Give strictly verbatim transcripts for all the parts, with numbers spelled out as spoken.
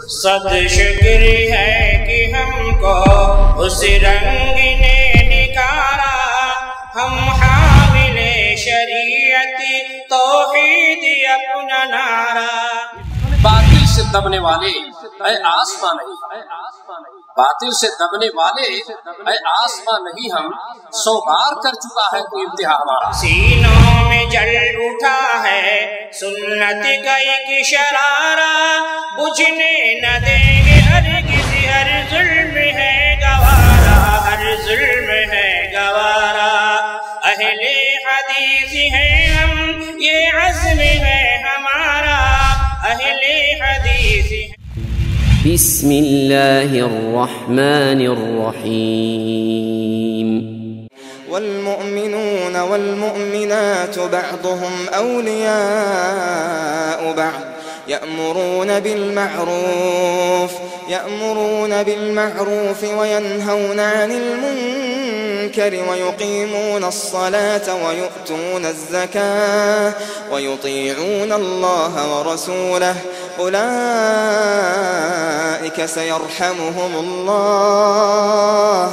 صد شکر ہے کہ ہم کو اس رنگ نے نکھارا، ہم حامل شریعت توحید اپنا نعرہ۔ باطل سے دبنے والے اے آسمان نہیں، باطل سے دبنے والے اے آسمان نہیں، ہم سو بار کر چکا ہے کوئی انتہا ہمارا۔ سینوں میں جل اٹھا ہے سنت کا ایک شرارہ، بجھنے نہ دیں گے ہرگز، ہر ظلم ہے گوارا، ہر ظلم ہے گوارا۔ اہل حدیث ہیں ہم، یہ عزم ہے ہمارا، اہل حدیث ہیں۔ بسم اللہ الرحمن الرحیم۔ والمؤمنون والمؤمنات بعضهم أولياء بعض يأمرون بالمعروف يأمرون بالمعروف وينهون عن المنكر ويقيمون الصلاة ويؤتون الزكاة ويطيعون الله ورسوله أولئك سيرحمهم الله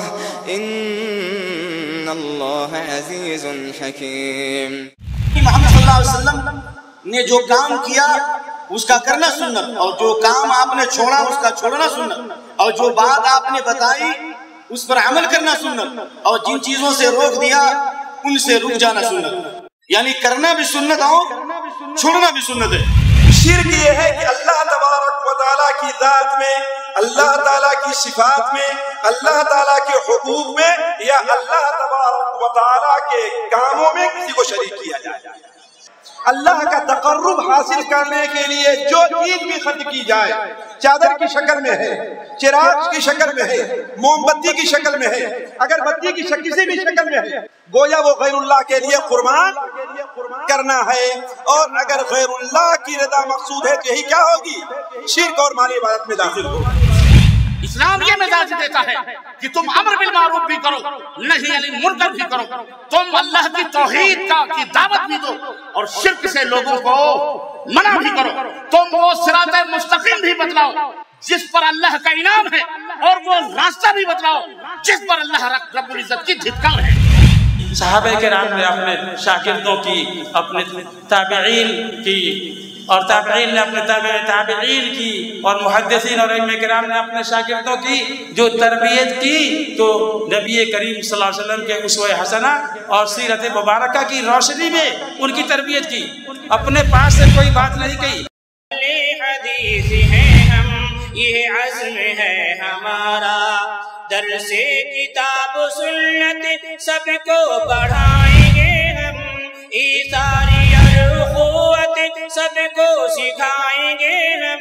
إن اللہ عزیز حکیم۔ محمد صلی اللہ علیہ وسلم نے جو کام کیا اس کا کرنا سنت، اور جو کام آپ نے چھوڑا اس کا چھوڑنا سنت، اور جو بات آپ نے بتائی اس پر عمل کرنا سنت، اور جن چیزوں سے روک دیا ان سے رک جانا سنت۔ یعنی کرنا بھی سنت اور چھوڑنا بھی سنت ہے۔ شرک یہ ہے کہ اللہ تبارک و تعالیٰ کی ذات میں، اللہ تعالیٰ کی صفات میں، اللہ تعالیٰ کے حقوق میں یا اللہ تبارک و تعالیٰ کے کاموں میں کسی کو شریک کیا جائے۔ اللہ کا تقرب حاصل کرنے کے لیے جو چیز بھی خرچ کی جائے، چادر کی شکل میں ہے، چراغ کی شکل میں ہے، موم بتی کی شکل میں ہے، اگر بتی کی کسی بھی شکل میں ہے، گویا وہ غیر اللہ کے لیے قربان کرنا ہے۔ اور اگر غیر اللہ کی رضا مقصود ہے تو یہی کیا ہوگی؟ شرک اور مالی عبادت میں داخل ہوگی۔ اسلام یہ مزاج دیتا ہے کہ تم امر بالمعروف بھی کرو، نہی عن المنکر بھی کرو، تم اللہ کی توحید کا کی دعوت بھی دو اور شرک سے لوگوں کو منع بھی کرو، تم وہ صراط مستقیم بھی بتلاؤ جس پر اللہ کا انعام ہے، اور وہ راستہ بھی بتلاؤ جس پر اللہ رب العزت کی دھتکار ہے۔ صحابہ کرام نے اپنے شاگردوں کی، اپنے تابعین کی، اور تابعین نے اپنے تابعین کی، اور محدثین اور علماء کرام نے اپنے شاگردوں کی جو تربیت کی، تو نبی کریم صلی اللہ علیہ وسلم کے اسوہ حسنہ اور سیرت مبارکہ کی روشنی میں ان کی تربیت کی، اپنے پاس سے کوئی بات نہیں کہی۔ حدیث ہیں ہم، یہ عزم ہے ہمارا، درس کتاب و سنت سب کو پڑھائیں گے ہم، ایثاری اور اخوت سب کو سکھائیں گے ہم،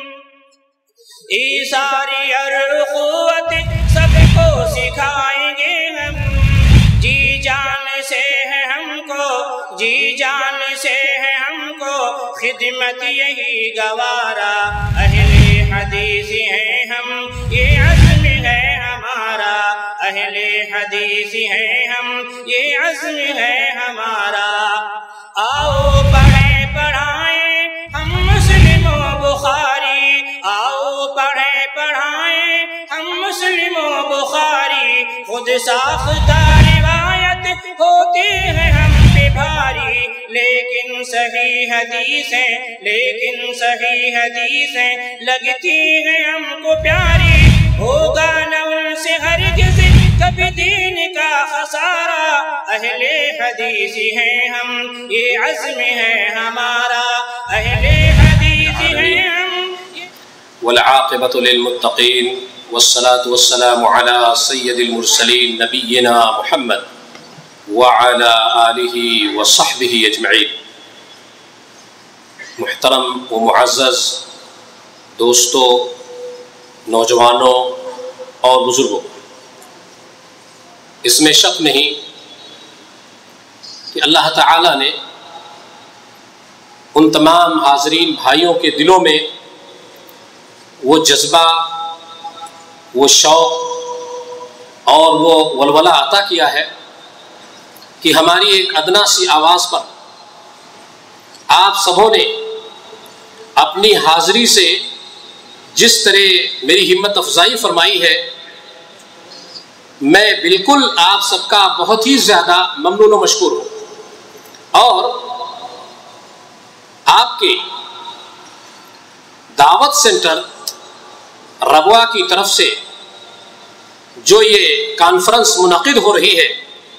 ایثاری اور اخوت سب کو سکھائیں گے ہم، جی جان سے ہے ہم کو، جی جان سے ہے ہم کو خدمت یہی گوارا، اہل حدیث ہیں ہم، یہ عزم ہے ہمارا، اہل حدیث ہیں ہم، یہ عزم ہے ہمارا۔ آؤ پڑھیں پڑھائیں ہم مسلم و بخاری، آؤ پڑھیں پڑھائیں ہم مسلم و بخاری، خود ساختہ روایت ہوتی ہے ہم پہ بھاری، لیکن صحیح حدیثیں لیکن صحیح حدیثیں لگتی ہیں ہم کو پیاری، ہوگا نہ ان سے ہرگز کبھی دین کا خسارہ، اہل حدیث ہیں ہم، یہ عزم ہے ہمارا، اہل حدیث ہیں ہم۔ والعاقبۃ للمتقین والصلاة والسلام على سید المرسلین نبینا محمد وعلى آلہ وصحبہ اجمعین۔ محترم و معزز دوستوں، نوجوانوں اور بزرگوں، اس میں شک نہیں کہ اللہ تعالیٰ نے ان تمام حاضرین بھائیوں کے دلوں میں وہ جذبہ، وہ شوق اور وہ ولولہ عطا کیا ہے کہ ہماری ایک ادنا سی آواز پر آپ سبوں نے اپنی حاضری سے جس طرح میری ہمت افزائی فرمائی ہے، میں بالکل آپ سب کا بہت ہی زیادہ ممنون و مشکور ہوں، اور آپ کے دعوت سینٹر ربوہ کی طرف سے جو یہ کانفرنس منعقد ہو رہی ہے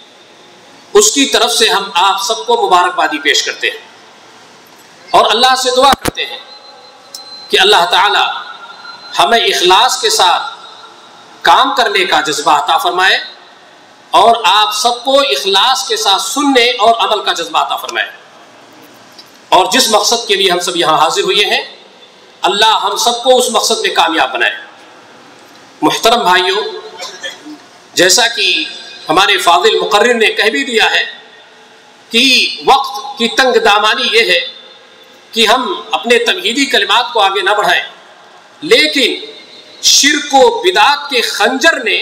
اس کی طرف سے ہم آپ سب کو مبارکبادی پیش کرتے ہیں، اور اللہ سے دعا کرتے ہیں کہ اللہ تعالی ہمیں اخلاص کے ساتھ کام کرنے کا جذبہ عطا فرمائے، اور آپ سب کو اخلاص کے ساتھ سننے اور عمل کا جذبہ عطا فرمائے، اور جس مقصد کے لیے ہم سب یہاں حاضر ہوئے ہیں اللہ ہم سب کو اس مقصد میں کامیاب بنائے۔ محترم بھائیوں، جیسا کہ ہمارے فاضل مقرر نے کہہ بھی دیا ہے کہ وقت کی تنگ دامانی یہ ہے کہ ہم اپنے توحیدی کلمات کو آگے نہ بڑھائیں، لیکن شرک و بدعت کے خنجر نے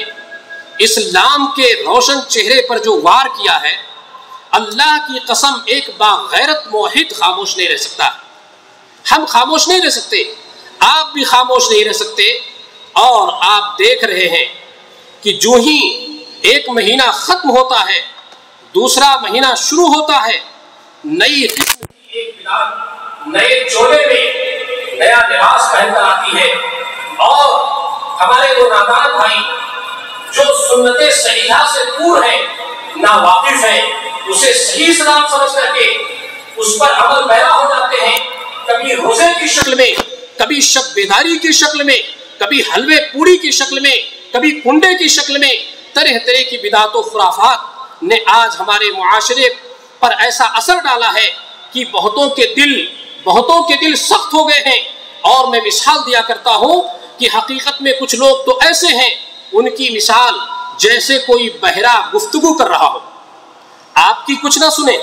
اسلام کے روشن چہرے پر جو وار کیا ہے، اللہ کی قسم ایک باغیرت موحد خاموش نہیں رہ سکتا۔ ہم خاموش نہیں رہ سکتے، آپ بھی خاموش نہیں رہ سکتے، اور آپ دیکھ رہے ہیں کہ جو ہی ایک مہینہ ختم ہوتا ہے دوسرا مہینہ شروع ہوتا ہے، نئی قسم کی ایک بدعت نئے چولے میں نیا لباس پہن کر آتی ہے، اور ہمارے وہ نادان بھائی جو سنت صحیحہ سے دور ہیں، نا واقف ہیں، اسے صحیح سلام سمجھ کر کے اس پر عمل پیرا ہو جاتے ہیں، کبھی روزے کی شکل میں، کبھی شب بیداری کی شکل میں، کبھی حلوے پوری کی شکل میں، کبھی کنڈے کی شکل میں، طرح طرح کی بدعات و خرافات نے آج ہمارے معاشرے پر ایسا اثر ڈالا ہے کہ بہتوں کے دل بہتوں کے دل سخت ہو گئے ہیں۔ اور میں مثال دیا کرتا ہوں کہ حقیقت میں کچھ لوگ تو ایسے ہیں، ان کی مثال جیسے کوئی بہرا گفتگو کر رہا ہو، آپ کی کچھ نہ سنے،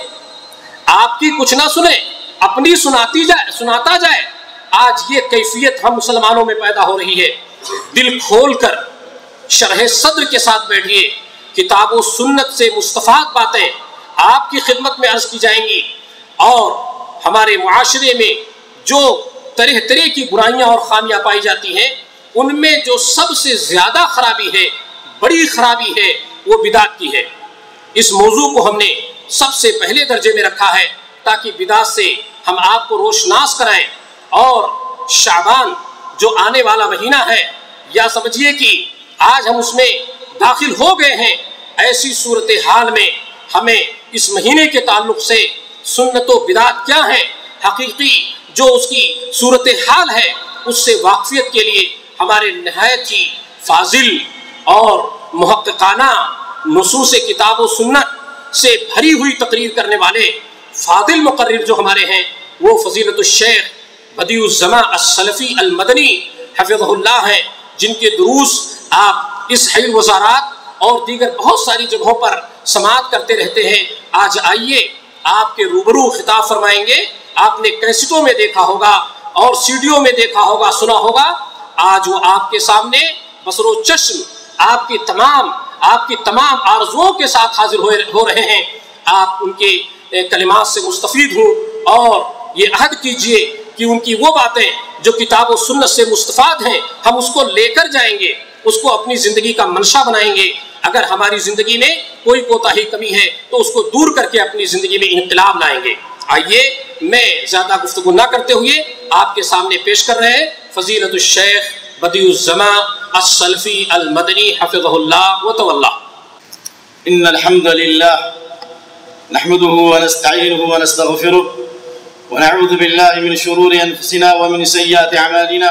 آپ کی کچھ نہ سنے، اپنی سناتی جائے سناتا جائے۔ آج یہ کیفیت ہم مسلمانوں میں پیدا ہو رہی ہے۔ دل کھول کر شرح صدر کے ساتھ بیٹھیے، کتاب و سنت سے مستفاد باتیں آپ کی خدمت میں عرض کی جائیں گی، اور ہمارے معاشرے میں جو طرح طرح کی برائیاں اور خامیاں پائی جاتی ہیں، ان میں جو سب سے زیادہ خرابی ہے، بڑی خرابی ہے، وہ بدعت کی ہے۔ اس موضوع کو ہم نے سب سے پہلے درجے میں رکھا ہے تاکہ بدعت سے ہم آپ کو روشناس کرائیں، اور شعبان جو آنے والا مہینہ ہے، یا سمجھیے کہ آج ہم اس میں داخل ہو گئے ہیں، ایسی صورتحال میں ہمیں اس مہینے کے تعلق سے سنت و بدعت کیا ہے، حقیقی جو اس کی صورتحال ہے، اس سے واقفیت کے لیے ہمارے نہایت ہی فاضل اور محققانہ نصوص کتاب و سنت سے بھری ہوئی تقریر کرنے والے فاضل مقرر جو ہمارے ہیں، وہ فضیلت الشیخ بدی الزما السلفی المدنی حفظہ اللہ ہے، جن کے دروس آپ اس حی الوزارات اور دیگر بہت ساری جگہوں پر سماعت کرتے رہتے ہیں۔ آج آئیے آپ کے روبرو خطاب فرمائیں گے۔ آپ نے کیسٹوں میں دیکھا ہوگا اور سیڈیوں میں دیکھا ہوگا، سنا ہوگا، آج وہ آپ کے سامنے بصر و چشم آپ کی تمام آپ کی تمام آرزوؤں کے ساتھ حاضر ہو رہے ہیں۔ آپ ان کے کلمات سے مستفید ہوں، اور یہ عہد کیجئے کہ ان کی وہ باتیں جو کتاب و سنت سے مستفاد ہیں، ہم اس کو لے کر جائیں گے، اس کو اپنی زندگی کا منشا بنائیں گے۔ اگر ہماری زندگی میں کوئی کوتاہی کمی ہے تو اس کو دور کر کے اپنی زندگی میں انقلاب لائیں گے۔ آئیے میں زیادہ گفتگو نہ کرتے ہوئے آپ کے سامنے پیش کر رہے ہیں فضیلت الشیخ بدی الزما السلفی المدنی حفظہ اللہ وتولہ۔ ان الحمد للہ نحمده ونستعینه ونستغفره ونعوذ بالله من شرور انفسنا ومن سیئات اعمالنا،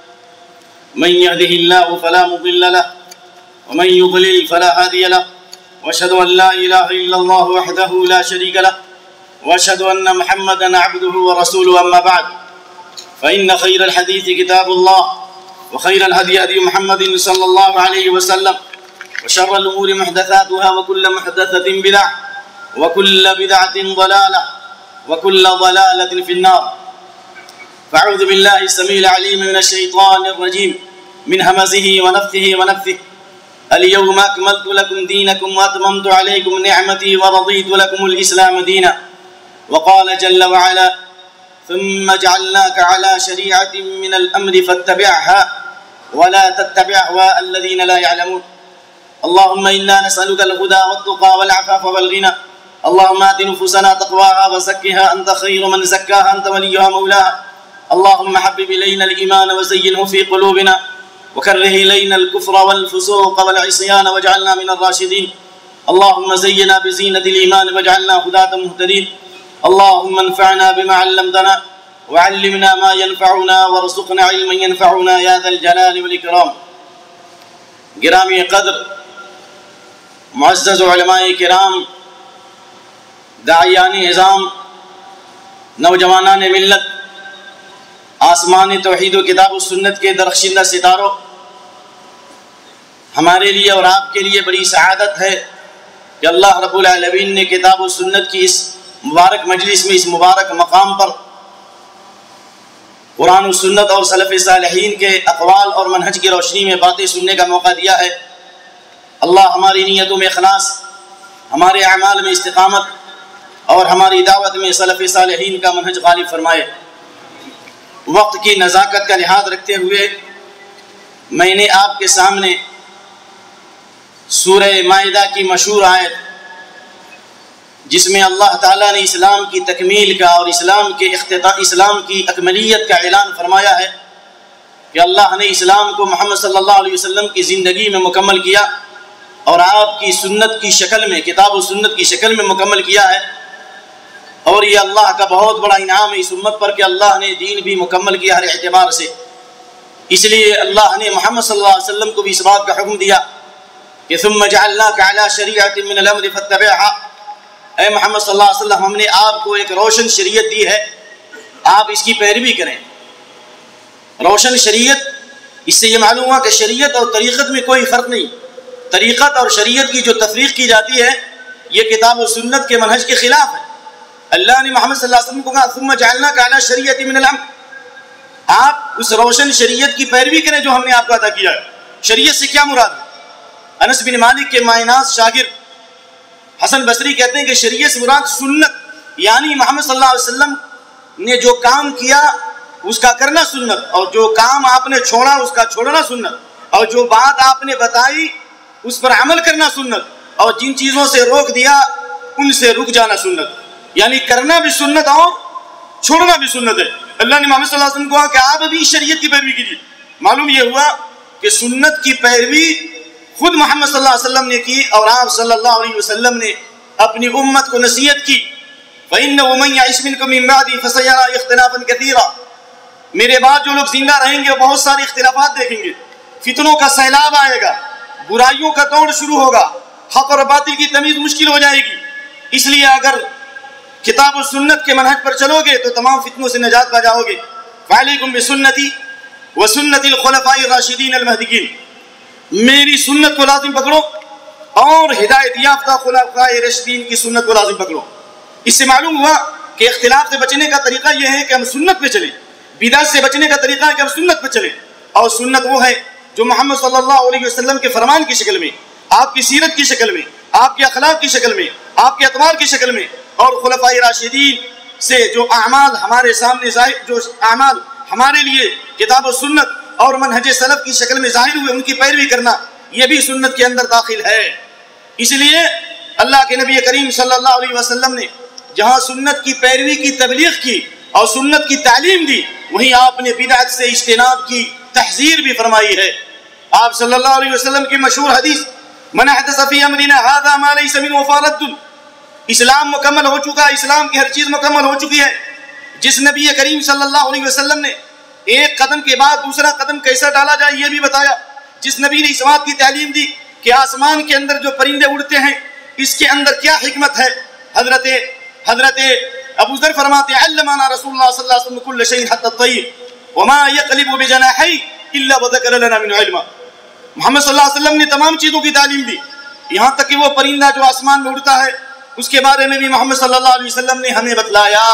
من يهده الله فلا مضل له ومن يضلل فلا هادي له، واشهد ان لا اله الا الله وحده لا شريك له، واشهد ان محمدا عبده ورسوله، اما بعد فان خير الحديث كتاب الله، وخير الهدي هدي محمد صلى الله عليه وسلم، وشر الامور محدثاتها، وكل محدثة بدعة، وكل بدعة ضلالة، وكل ضلالة في النار۔ فاعوذ بالله السميع العليم من الشيطان الرجيم من همزه ونفثه ونفثه، اليوم أكملت لكم دينكم وأتممت عليكم نعمتي ورضيت لكم الإسلام دينا۔ وقال جل وعلا ثم جعلناك على شريعة من الأمر فاتبعها ولا تتبع أهواء الذين لا يعلمون. اللهم إنا نسألك الهدى والتقى والعفاف والغنى. اللهم آت نفوسنا تقواها وزكها أنت خير من زكاها أنت وليها مولاها. اللهم حبب إلينا الإيمان وزينه في قلوبنا وكره إلينا الكفر والفسوق والعصيان واجعلنا من الراشدين. اللهم زينا بزينة الإيمان واجعلنا هداة مهتدين. اللهم انفعنا بما علمتنا وعلمنا ما ينفعنا وارزقنا علما ينفعنا يا ذا الجلال والإكرام. گرامی قدر معزز علماء کرام، داعیان اعظام، نوجوانان ملت، آسمان توحید و کتاب و سنت کے درخشندہ ستاروں، ہمارے لیے اور آپ کے لیے بڑی سعادت ہے کہ اللہ رب العالمین نے کتاب و سنت کی اس مبارک مجلس میں، اس مبارک مقام پر قرآن و سنت اور سلف صالحین کے اقوال اور منہج کی روشنی میں باتیں سننے کا موقع دیا ہے. اللہ ہماری نیتوں میں اخلاص، ہمارے اعمال میں استقامت اور ہماری دعوت میں سلف صالحین کا منہج غالب فرمائے. وقت کی نزاکت کا لحاظ رکھتے ہوئے میں نے آپ کے سامنے سورہ مائدہ کی مشہور آیت، جس میں اللہ تعالیٰ نے اسلام کی تکمیل کا اور اسلام کے اختتام اسلام کی اکملیت کا اعلان فرمایا ہے کہ اللہ نے اسلام کو محمد صلی اللہ علیہ وسلم کی زندگی میں مکمل کیا اور آپ کی سنت کی شکل میں، کتاب و سنت کی شکل میں مکمل کیا ہے. اور یہ اللہ کا بہت بڑا انعام ہے اس امت پر کہ اللہ نے دین بھی مکمل کیا ہر اعتبار سے. اس لیے اللہ نے محمد صلی اللہ علیہ وسلم کو بھی اس بات کا حکم دیا کہ ثم جعلناک علی شریعۃ من الامر فاتبعها. اے محمد صلی اللہ علیہ وسلم، ہم نے آپ کو ایک روشن شریعت دی ہے، آپ اس کی پیروی کریں. روشن شریعت، اس سے یہ معلوم ہوا کہ شریعت اور طریقت میں کوئی فرق نہیں. طریقت اور شریعت کی جو تفریق کی جاتی ہے یہ کتاب و سنت کے منہج کے خلاف ہے. اللہ نے محمد صلی اللہ علیہ وسلم کو کہا ثم جعلناک علی شریعۃ من الامر، آپ اس روشن شریعت کی پیروی کریں جو ہم نے آپ کو عطا کیا ہے. شریعت سے کیا مراد ہے؟ انس بن مالک کے مایناز شاگرد حسن بصری کہتے ہیں کہ شریعت سے مراد سنت، یعنی محمد صلی اللہ علیہ وسلم نے جو کام کیا اس کا کرنا سنت، اور جو کام آپ نے چھوڑا اس کا چھوڑنا سنت، اور جو بات آپ نے بتائی اس پر عمل کرنا سنت، اور جن چیزوں سے روک دیا ان سے رک جانا سنت. یعنی کرنا بھی سنت اور چھوڑنا بھی سنت ہے. اللہ نے محمد صلی اللہ علیہ وسلم کو کہا کہ آپ ابھی شریعت کی پیروی کیجیے. معلوم یہ ہوا کہ سنت کی پیروی خود محمد صلی اللہ علیہ وسلم نے کی اور آپ صلی اللہ علیہ وسلم نے اپنی امت کو نصیحت کی. فَإِنَّهُ مَن يَعِشْ مِنكُم مِّن بَعْدِي فَسَيَرَىٰ اخْتِلَافًا كَثِيرًا. میرے بعد جو لوگ زندہ رہیں گے وہ بہت سارے اختلافات دیکھیں گے، فتنوں کا سیلاب آئے گا، برائیوں کا دور شروع ہوگا، حق اور باطل کی تمیز مشکل ہو جائے گی. اس لیے اگر کتاب و سنت کے منہج پر چلو گے تو تمام فتنوں سے نجات پا جاؤ گے. فَعَلَيْكُمْ بِسُنَّتِي وَسُنَّتِ الْخُلَفَاءِ الرَّاشِدِينَ الْمَهْدِيِّينَ. میری سنت کو لازم پکڑو اور ہدایت یافتہ خلفاء راشدین کی سنت کو لازم پکڑو. اس سے معلوم ہوا کہ اختلاف سے بچنے کا طریقہ یہ ہے کہ ہم سنت پہ چلیں، بدعت سے بچنے کا طریقہ ہے کہ ہم سنت پہ چلیں. اور سنت وہ ہے جو محمد صلی اللہ علیہ وسلم کے فرمان کی شکل میں، آپ کی سیرت کی شکل میں، آپ کے اخلاق کی شکل میں، آپ کے اطوار کی شکل میں، اور خلفاء راشدین سے جو اعمال ہمارے سامنے ظاہر، جو اعمال ہمارے لیے کتاب و سنت اور منہج سلف کی شکل میں ظاہر ہوئے، ان کی پیروی کرنا یہ بھی سنت کے اندر داخل ہے. اس لیے اللہ کے نبی کریم صلی اللہ علیہ وسلم نے جہاں سنت کی پیروی کی تبلیغ کی اور سنت کی تعلیم دی، وہیں آپ نے بدعت سے اجتناب کی تحذیر بھی فرمائی ہے. آپ صلی اللہ علیہ وسلم کی مشہور حدیث من احدث فی امرنا ھذا ما لیس منہ فرد. اسلام مکمل ہو چکا، اسلام کی ہر چیز مکمل ہو چکی ہے. جس نبی کریم صلی اللہ علیہ وسلم نے ایک قدم کے بعد دوسرا قدم کیسا ڈالا جائے یہ بھی بتایا، جس نبی نے اس بات کی تعلیم دی کہ آسمان کے اندر جو پرندے اڑتے ہیں اس کے اندر کیا حکمت ہے. حضرت حضرت ابو ذر فرماتے ہیں علمنا رسول اللہ صلی اللہ علیہ وسلم كل شيء حتى الطير وما يقلب بجناحيه الا وذكر لنا من علم. محمد صلی اللہ علیہ وسلم نے تمام چیزوں کی تعلیم دی، یہاں تک کہ وہ پرندہ جو آسمان میں اڑتا ہے اس کے بارے میں بھی محمد صلی اللہ علیہ وسلم نے ہمیں بتلایا.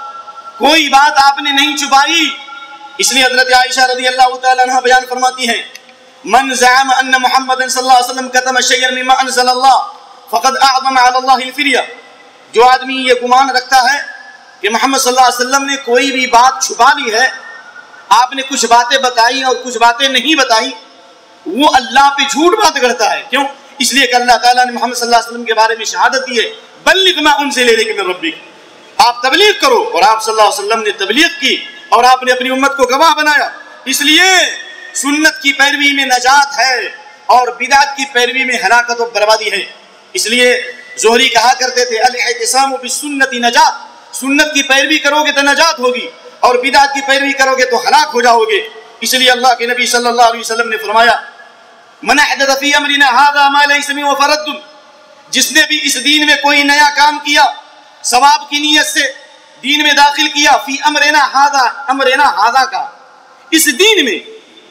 کوئی بات آپ نے نہیں چھپائی. اس لیے حضرت عائشہ رضی اللہ تعالی عنہ بیان فرماتی ہیں من زعم ان محمد صلی اللہ علیہ وسلم كتم شيئا مما انزل الله فقد اعظم على الله الفرية. جو آدمی یہ گمان رکھتا ہے کہ محمد صلی اللہ علیہ وسلم نے کوئی بھی بات چھپا لی ہے، آپ نے کچھ باتیں بتائی اور کچھ باتیں نہیں بتائی، وہ اللہ پہ جھوٹ بات کرتا ہے. کیوں؟ اس لیے کہ اللہ تعالیٰ نے محمد صلی اللہ علیہ وسلم کے بارے میں شہادت دی ہے، بلغ ما انزل الیک من ربک، آپ تبلیغ کرو. اور آپ صلی اللہ علیہ وسلم نے تبلیغ کی اور آپ نے اپنی امت کو گواہ بنایا. اس لیے سنت کی پیروی میں نجات ہے اور بدعت کی پیروی میں ہلاکت و بربادی ہے. اس لیے زہری کہا کرتے تھے الاعتصام بالسنت نجات، سنت کی پیروی کرو گے تو نجات ہوگی اور بدعت کی پیروی کرو گے تو ہلاک ہو جاؤ گے. اس لیے اللہ کے نبی صلی اللہ علیہ وسلم نے فرمایا من احدث فی امرنا ھذا ما لیس منہ فرد، جس نے بھی اس دین میں کوئی نیا کام کیا ثواب کی نیت سے دین میں داخل کیا، فی امرنا ھذا، امرنا ھذا کا اس دین میں،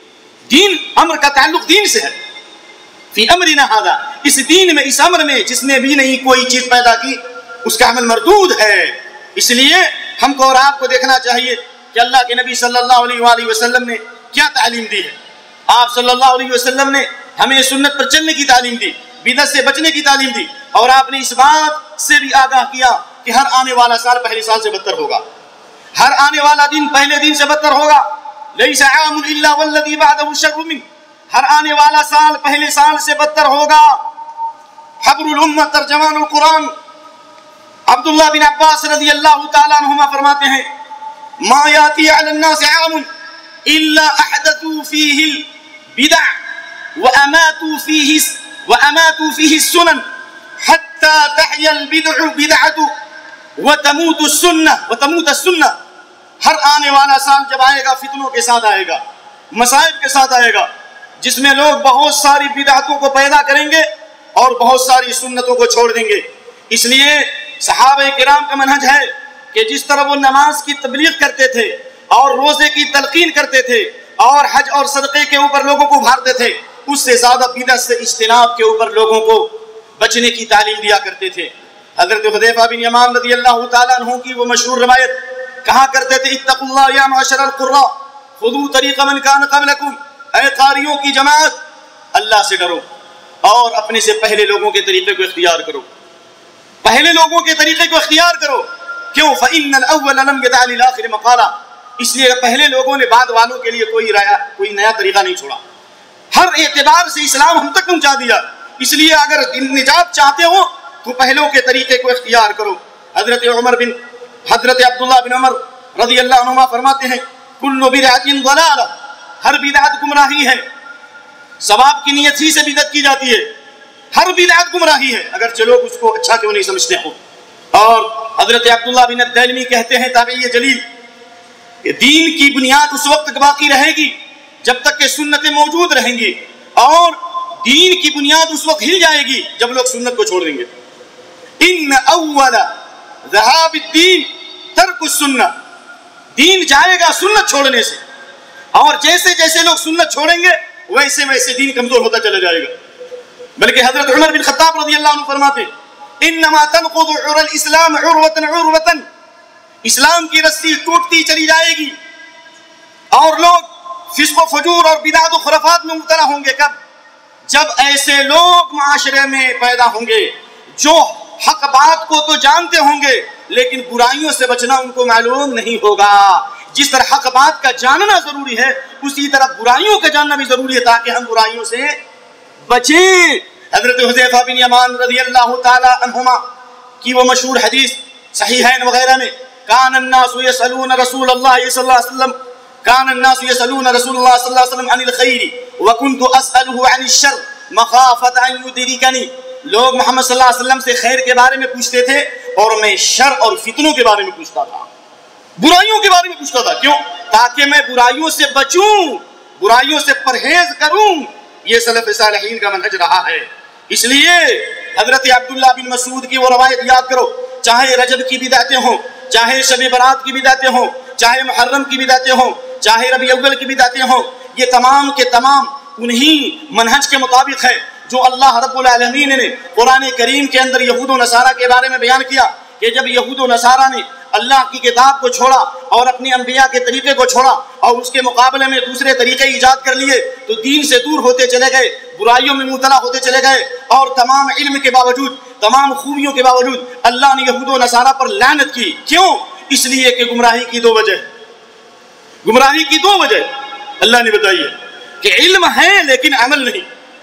دین امر کا تعلق دین سے ہے، فی امرنا ھذا اس دین میں، اس امر میں جس نے بھی نہیں کوئی چیز پیدا کی اس کا عمل مردود ہے. اس لیے ہم کو اور آپ کو دیکھنا چاہیے کہ اللہ کے نبی صلی اللہ علیہ وآلہ وسلم نے کیا تعلیم دی ہے. آپ صلی اللہ علیہ وسلم نے ہمیں سنت پر چلنے کی تعلیم دی، بدعت سے بچنے کی تعلیم دی، اور آپ نے اس بات سے بھی آگاہ کیا کہ ہر آنے والا سال پہلے سال سے بدتر ہوگا، ہر آنے والا دن پہلے دن سے بدتر ہوگا. لیس عام الا والذی بعدہ شر منہ، ہر آنے والا سال پہلے سال سے بدتر ہوگا. حبر الامہ ترجمان القرآن عبداللہ بن عباس رضی اللہ تعالیٰ عنہما فرماتے ہیں ما یاتی علی الناس عام الا احدثوا فیہ البدع واماتوا فیہ واماتوا فیہ السنن حتی تحیا البدع بدعۃ وتموت السنہ وتموت السنہ. ہر آنے والا سال جب آئے گا فتنوں کے ساتھ آئے گا، مصائب کے ساتھ آئے گا، جس میں لوگ بہت ساری بدعتوں کو پیدا کریں گے اور بہت ساری سنتوں کو چھوڑ دیں گے. اس لیے صحابہ کرام کا منہج ہے کہ جس طرح وہ نماز کی تبلیغ کرتے تھے اور روزے کی تلقین کرتے تھے اور حج اور صدقے کے اوپر لوگوں کو ابھارتے تھے، اس سے زیادہ بدعت سے اجتناب کے اوپر لوگوں کو بچنے کی تعلیم دیا کرتے تھے. حضرت حذیفہ بن یمان رضی اللہ تعالیٰ عنہ کی وہ مشہور روایت کہا کرتے تھے اتقوا اللہ یا معشر القراء خذوا طریق من کان قبلکم، اے قاریوں کی جماعت اللہ سے ڈرو اور اپنے سے پہلے لوگوں کے طریقے کو اختیار کرو، پہلے لوگوں کے طریقے کو اختیار کرو. کیوں؟ فإن الأول لم يدع للآخر مقالا، اس لیے پہلے لوگوں نے بعد والوں کے لیے کوئی رایا کوئی نیا طریقہ نہیں چھوڑا، ہر اعتبار سے اسلام ہم تک پہنچا دیا. اس لیے اگر نجات چاہتے ہو تو پہلوں کے طریقے کو اختیار کرو. حضرت عمر بن حضرت عبداللہ بن عمر رضی اللہ عنہما فرماتے ہیں کل بدعۃ ضلالہ، ہر بدعت گمراہی ہے. ثواب کی نیت ہی سے بدعت کی جاتی ہے، ہر بدعت گمراہی ہے اگرچہ لوگ اس کو اچھا کیوں نہیں سمجھتے ہو. اور حضرت عبداللہ بن الدیلمی کہتے ہیں تابعی جلیل کہ دین کی بنیاد اس وقت تک باقی رہے گی جب تک کہ سنتیں موجود رہیں گی، اور دین کی بنیاد اس وقت ہل جائے گی جب لوگ سنت کو چھوڑ دیں گے. ان اول ذہاب الدین ترک السنہ، دین جائے گا سنت چھوڑنے سے، اور جیسے جیسے لوگ سنت چھوڑیں گے ویسے ویسے دین کمزور ہوتا چلا جائے گا. بلکہ حضرت عمر بن خطاب رضی اللہ عنہ فرماتے انما تنقض عر الاسلام عروۃ عروۃ، اسلام کی رسی ٹوٹتی چلی جائے گی اور لوگ فسق و فجور اور بدعت و خرافات میں مبتلا ہوں گے. کب؟ جب ایسے لوگ معاشرے میں پیدا ہوں گے جو حق بات کو تو جانتے ہوں گے لیکن برائیوں سے بچنا ان کو معلوم نہیں ہوگا. جس طرح حق بات کا جاننا ضروری ہے اسی طرح برائیوں کا جاننا بھی ضروری ہے تاکہ ہم برائیوں سے بچیں. حضرت حذیفہ بن یمان رضی اللہ تعالی عنہما کی وہ مشہور حدیث صحیحین وغیرہ میں کان الناس یسألون رسول اللہ صلی اللہ علیہ وسلم کان الناس یسألون رسول اللہ صلی اللہ علیہ وسلم عن الخیر وکنت اسأله عن الشر مخافة ان یدرکنی، لوگ محمد صلی اللہ علیہ وسلم سے خیر کے بارے میں پوچھتے تھے اور میں شر اور فتنوں کے بارے میں پوچھتا تھا، برائیوں کے بارے میں پوچھتا تھا. کیوں؟ تاکہ میں برائیوں سے بچوں، برائیوں سے پرہیز کروں. یہ سلف صالحین کا منہج رہا ہے. اس لیے حضرت عبداللہ بن مسعود کی وہ روایت یاد کرو، چاہے رجب کی بدعتیں ہوں، چاہے شب برات کی بدعتیں ہوں، چاہے محرم کی بدعتیں ہوں، چاہے ربیع الاول کی بدعتیں ہوں، یہ تمام کے تمام انہی منہج کے مطابق ہے جو اللہ رب العالمین نے قرآن کریم کے اندر یہود و نصارہ کے بارے میں بیان کیا کہ جب یہود و نصارہ نے اللہ کی کتاب کو چھوڑا اور اپنے انبیاء کے طریقے کو چھوڑا اور اس کے مقابلے میں دوسرے طریقے ایجاد کر لیے تو دین سے دور ہوتے چلے گئے، برائیوں میں مبتلا ہوتے چلے گئے، اور تمام علم کے باوجود، تمام خوبیوں کے باوجود اللہ نے یہود و نصارہ پر لعنت کی. کیوں؟ اس لیے کہ گمراہی کی دو وجہ گمراہی کی دو وجہ اللہ نے بتائی ہے کہ علم ہے لیکن عمل نہیں،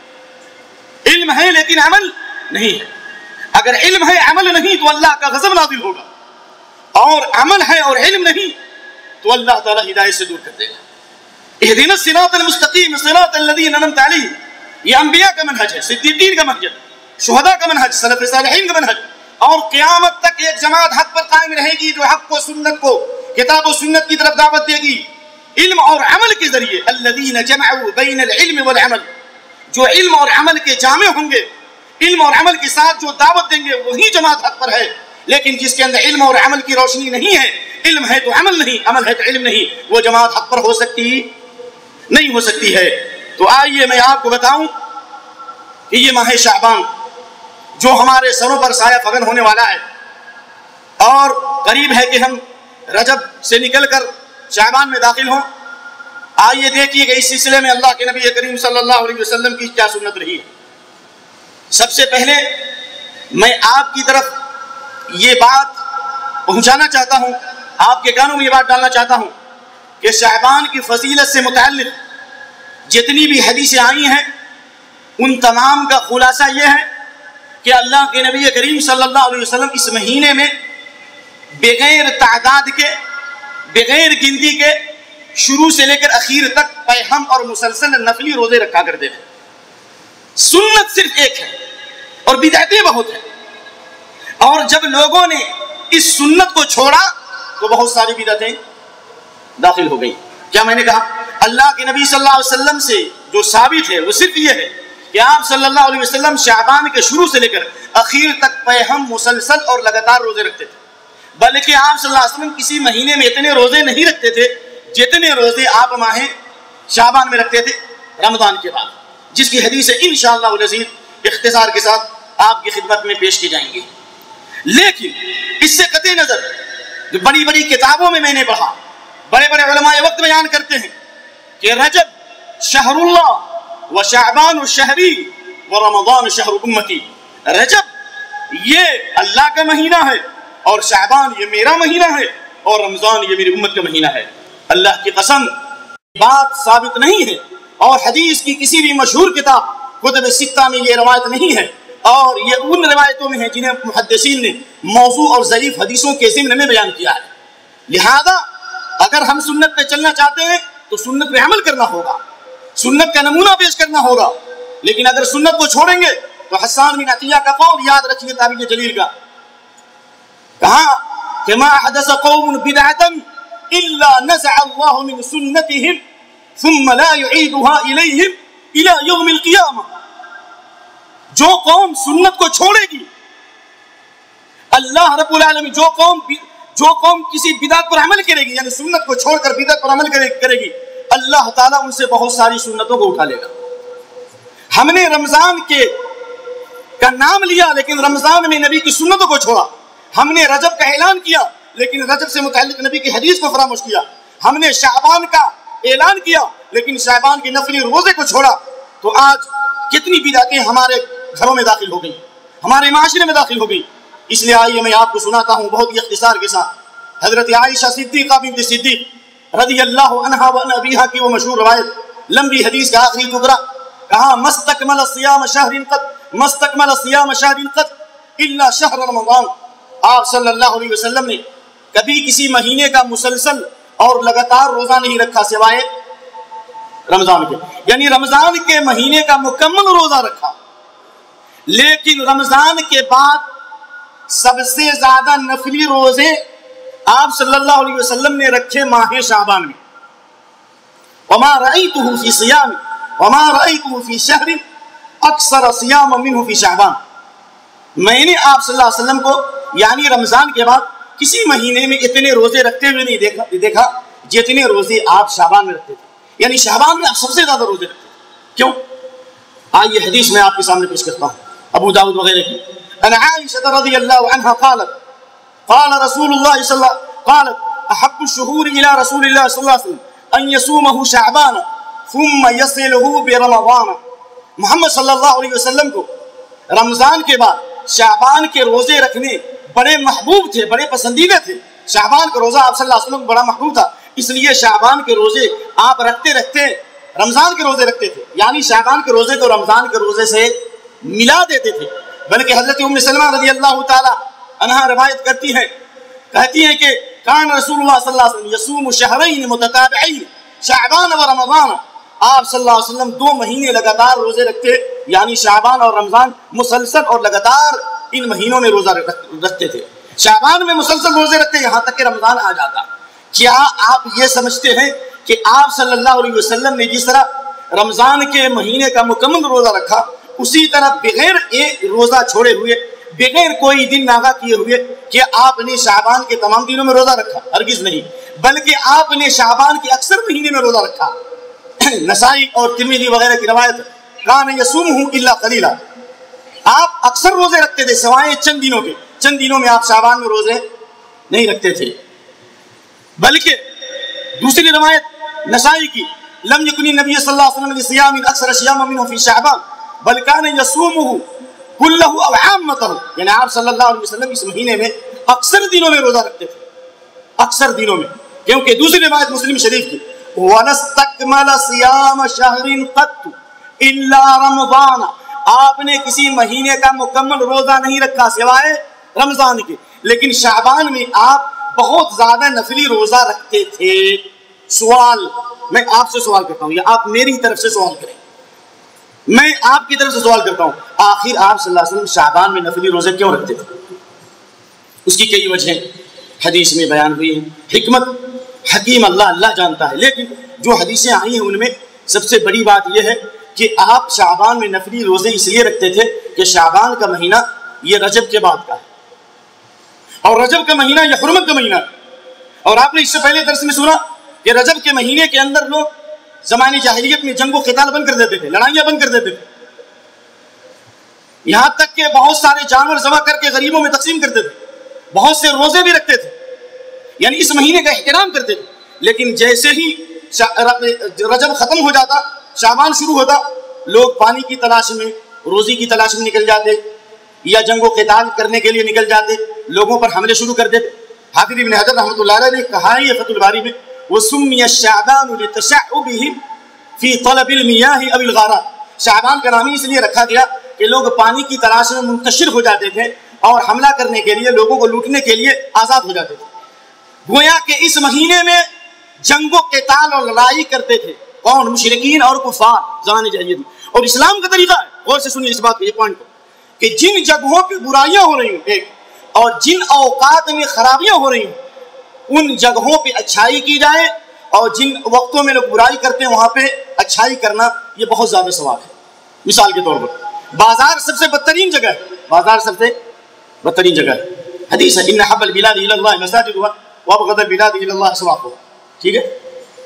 علم ہے لیکن عمل نہیں ہے۔ اگر علم ہے عمل نہیں تو اللہ کا غضب نازل ہوگا، اور عمل ہے اور علم نہیں تو اللہ تعالیٰ ہدایت سے دور کر دے گا۔ اہدنا الصراط المستقیم صراط الذین انعمت علیہم، یہ انبیاء کا منہج ہے، صدیقین کا منہج، شہداء کا منہج، سلف صالحین کا منہج، اور قیامت تک ایک جماعت حق پر قائم رہے گی جو حق و سنت کو، کتاب و سنت کی طرف دعوت دے گی علم اور عمل کے ذریعے۔ الذین جمعوا بین العلم والعمل، جو علم اور عمل کے جامع ہوں گے، علم اور عمل کے ساتھ جو دعوت دیں گے وہی جماعت حق پر ہے۔ لیکن جس کے اندر علم اور عمل کی روشنی نہیں ہے، علم ہے تو عمل نہیں، عمل ہے تو علم نہیں، وہ جماعت حق پر ہو سکتی نہیں ہو سکتی ہے۔ تو آئیے میں آپ کو بتاؤں کہ یہ ماہ شعبان جو ہمارے سروں پر سایہ فگن ہونے والا ہے، اور قریب ہے کہ ہم رجب سے نکل کر شعبان میں داخل ہوں، آئیے دیکھیے کہ اس سلسلے میں اللہ کے نبی کریم صلی اللہ علیہ وسلم کی کیا سنت رہی ہے۔ سب سے پہلے میں آپ کی طرف یہ بات پہنچانا چاہتا ہوں، آپ کے کانوں میں یہ بات ڈالنا چاہتا ہوں کہ شعبان کی فضیلت سے متعلق جتنی بھی حدیثیں آئی ہیں ان تمام کا خلاصہ یہ ہے کہ اللہ کے نبی کریم صلی اللہ علیہ وسلم اس مہینے میں بغیر تعداد کے، بغیر گنتی کے، شروع سے لے کر اخیر تک پیہم اور مسلسل نفلی روزے رکھا کرتے تھے۔ سنت صرف ایک ہے اور بدعتیں بہت ہیں، اور جب لوگوں نے اس سنت کو چھوڑا تو بہت ساری بدعتیں داخل ہو گئی۔ کیا میں نے کہا؟ اللہ کے نبی صلی اللہ علیہ وسلم سے جو ثابت ہے وہ صرف یہ ہے کہ آپ صلی اللہ علیہ وسلم شعبان کے شروع سے لے کر اخیر تک پیہم مسلسل اور لگاتار روزے رکھتے تھے، بلکہ آپ صلی اللہ علیہ وسلم کسی مہینے میں اتنے روزے نہیں رکھتے تھے جتنے روزے آپ ماہ شعبان میں رکھتے تھے رمضان کے بعد، جس کی حدیث انشاءاللہ العزیز اختصار کے ساتھ آپ کی خدمت میں پیش کی جائیں گی۔ لیکن اس سے قطع نظر جو بڑی بڑی کتابوں میں میں نے پڑھا، بڑے بڑے علماء وقت بیان کرتے ہیں کہ رجب شہر اللہ و شعبان الشہری و رمضان شہر امتی، رجب یہ اللہ کا مہینہ ہے اور شعبان یہ میرا مہینہ ہے اور رمضان یہ میری امت کا مہینہ ہے۔ اللہ کی قسم بات ثابت نہیں ہے، اور حدیث کی کسی بھی مشہور کتاب کتب ستہ میں یہ روایت نہیں ہے، اور یہ ان روایتوں میں ہے جنہیں محدثین نے موضوع اور ضعیف حدیثوں کے ضمن میں بیان کیا ہے۔ لہذا اگر ہم سنت پہ چلنا چاہتے ہیں تو سنت پہ عمل کرنا ہوگا، سنت کا نمونہ پیش کرنا ہوگا، لیکن اگر سنت کو چھوڑیں گے تو حسان بن عطیہ کا قول یاد رکھیے تابعی جلیل کا، کہا کہ ما حدث قوم بدعتا الا نزع اللہ من سنتهم ثم لا يعيدها الیہم الى یوم القیامہ، جو قوم سنت کو چھوڑے گی، اللہ رب العالمین جو قوم جو قوم کسی بدعت پر عمل کرے گی، یعنی سنت کو چھوڑ کر بدعت پر عمل کرے گی، اللہ تعالیٰ ان سے بہت ساری سنتوں کو اٹھا لے گا۔ ہم نے رمضان کے کا نام لیا لیکن رمضان میں نبی کی سنتوں کو چھوڑا، ہم نے رجب کا اعلان کیا لیکن رجب سے متعلق نبی کی حدیث کو فراموش کیا، ہم نے شعبان کا اعلان کیا لیکن شعبان کے نفلی روزے کو چھوڑا، تو آج کتنی بدعتیں ہمارے گھروں میں داخل ہو گئی، ہمارے معاشرے میں داخل ہو گئی۔ اس لیے آئیے میں آپ کو سناتا ہوں بہت ہی اختصار کے ساتھ حضرت عائشہ صدیقہ بنت صدیق رضی اللہ عنہا و عن ابیہا کی وہ مشہور روایت، لمبی حدیث کا آخری ٹکڑا، کہا مستکمل صیام شہر قط مستکمل صیام شہر قط الا شہر رمضان، آپ صلی اللہ علیہ وسلم نے کبھی کسی مہینے کا مسلسل اور لگاتار روزہ نہیں رکھا سوائے رمضان کے، یعنی رمضان کے مہینے کا مکمل روزہ رکھا، لیکن رمضان کے بعد سب سے زیادہ نفلی روزے آپ صلی اللہ علیہ وسلم نے رکھے ماہ شعبان میں۔ وما رأيته في صيام وما رأيته في شهر اکثر صياما منه في شعبان، میں نے آپ صلی اللہ علیہ وسلم کو یعنی رمضان کے بعد کسی مہینے میں اتنے روزے رکھتے ہوئے نہیں دیکھا دیکھا جتنے روزے آپ شعبان میں رکھتے تھے، یعنی شعبان میں آپ سب سے زیادہ روزے رکھتے تھے۔ کیوں؟ آئیے حدیث میں آپ کے سامنے پیش کرتا ہوں، ابو داؤد وغیرہ کی۔ ان عائشہ رضی اللہ عنہا قالت قال رسول اللہ صلی اللہ قالت احب الشهور الى رسول اللہ صلی اللہ علیہ وسلم ان يصومه شعبان ثم يصله برمضان، محمد صلی اللہ علیہ وسلم کو رمضان کے بعد شعبان کے روزے رکھنے بڑے محبوب تھے، بڑے پسندیدہ تھے، شعبان کا روزہ آپ صلی اللہ علیہ وسلم بڑا محبوب تھا، اس لیے شعبان کے روزے آپ رکھتے رکھتے رمضان کے روزے رکھتے تھے، یعنی شعبان کے روزے کو رمضان کے روزے سے ملا دیتے تھے۔ بلکہ حضرت ام سلمہ رضی اللہ تعالی عنہا روایت کرتی ہیں، کہتی ہیں کہ کان رسول اللہ صلی اللہ علیہ وسلم یصوم شہرین متتابعین شعبان و رمضان، آپ صلی اللہ علیہ وسلم دو مہینے لگاتار روزے رکھتے، یعنی شعبان اور رمضان مسلسل اور لگاتار ان مہینوں میں روزہ رکھتے تھے۔ شعبان میں مسلسل روزے رکھتے یہاں تک کہ رمضان آ جاتا۔ کیا آپ یہ سمجھتے ہیں کہ آپ صلی اللہ علیہ وسلم نے جس طرح رمضان کے مہینے کا مکمل روزہ رکھا، اسی طرح بغیر ایک روزہ چھوڑے ہوئے، بغیر کوئی دن ناغا کیے ہوئے کہ آپ نے شعبان کے تمام دنوں میں روزہ رکھا؟ ہرگز نہیں، بلکہ آپ نے شعبان کے اکثر مہینے میں روزہ رکھا۔ نسائی اور ترمذی وغیرہ کی روایت کان یصومہ الا قلیلا، آپ اکثر روزے رکھتے تھے سوائے چند دنوں کے، چند دنوں میں آپ شعبان میں روزے نہیں رکھتے تھے۔ بلکہ دوسری روایت نسائی کی لم یکن النبی صلی اللہ علیہ وسلم لصیام اکثر صیاما منه فی شعبان بل کان یصومہ کلہ او عامتہ، یعنی آپ صلی اللہ علیہ وسلم اس مہینے میں اکثر دنوں میں روزہ رکھتے تھے، اکثر دنوں میں، کیونکہ دوسری روایت مسلم شریف کی وَنَسْتَكْمَلَ صِيَامَ شَهْرٍ قَطُّ إِلَّا رَمَضَانَ، آپ نے کسی مہینے کا مکمل روزہ نہیں رکھا سوائے رمضان کے، لیکن شعبان میں آپ بہت زیادہ نفلی روزہ رکھتے تھے۔ سوال میں آپ سے سوال کرتا ہوں، یا آپ میری طرف سے سوال کریں، میں آپ کی طرف سے سوال کرتا ہوں، آخر آپ صلی اللہ علیہ وسلم شعبان میں نفلی روزے کیوں رکھتے تھے؟ اس کی کئی وجہیں حدیث میں بیان ہوئی ہیں، حکمت حکیم اللہ اللہ جانتا ہے، لیکن جو حدیثیں آئی ہیں ان میں سب سے بڑی بات یہ ہے کہ آپ شعبان میں نفلی روزے اس لیے رکھتے تھے کہ شعبان کا مہینہ یہ رجب کے بعد کا ہے، اور رجب کا مہینہ یہ حرمت کا مہینہ ہے، اور آپ نے اس سے پہلے درس میں سنا کہ رجب کے مہینے کے اندر لوگ زمانے جاہلیت میں جنگ و قتال بند کر دیتے تھے، لڑائیاں بند کر دیتے تھے، یہاں تک کہ بہت سارے جانور ذبح کر کے غریبوں میں تقسیم کرتے تھے، بہت سے روزے بھی رکھتے تھے، یعنی اس مہینے کا احترام کرتے تھے۔ لیکن جیسے ہی رجب ختم ہو جاتا، شعبان شروع ہوتا، لوگ پانی کی تلاش میں، روزی کی تلاش میں نکل جاتے، یا جنگ و قتال کرنے کے لیے نکل جاتے، لوگوں پر حملے شروع کر دیتے۔ حافظ ابن حجر رحمۃ اللہ علیہ نے کہا ہے یہ فتح الباری میں، وَسُمِّيَ الشَّعْبَانُ لِتَشَعُّبِهِ فِي طَلَبِ الْمِيَاهِ أَوِ الْغَارَاتِ، شعبان کا نام اس لیے رکھا گیا کہ لوگ پانی کی تلاش میں منتشر ہو جاتے تھے اور حملہ کرنے کے لیے، لوگوں کو لوٹنے کے لیے آزاد ہو جاتے تھے۔ گویا کہ اس مہینے میں جنگ و قتال اور لڑائی کرتے تھے کون؟ مشرکین اور کفار زمانے جاہلیت میں۔ اور اسلام کا طریقہ ہے، غور سے سنیے اس بات کو، یہ پوائنٹ کو، کہ جن جگہوں پہ برائیاں ہو رہی ہیں ایک، اور جن اوقات میں خرابیاں ہو رہی ہیں ان جگہوں پہ اچھائی کی جائے، اور جن وقتوں میں لوگ برائی کرتے ہیں وہاں پہ اچھائی کرنا یہ بہت زیادہ ثواب ہے۔ مثال کے طور پر بازار سب سے بدترین جگہ ہے، بازار سب سے بدترین جگہ ہے، حدیث ہے ان حب البلاد الی اللہ مساجدها وابغض البلاد الی اللہ اسواقها، ٹھیک ہے،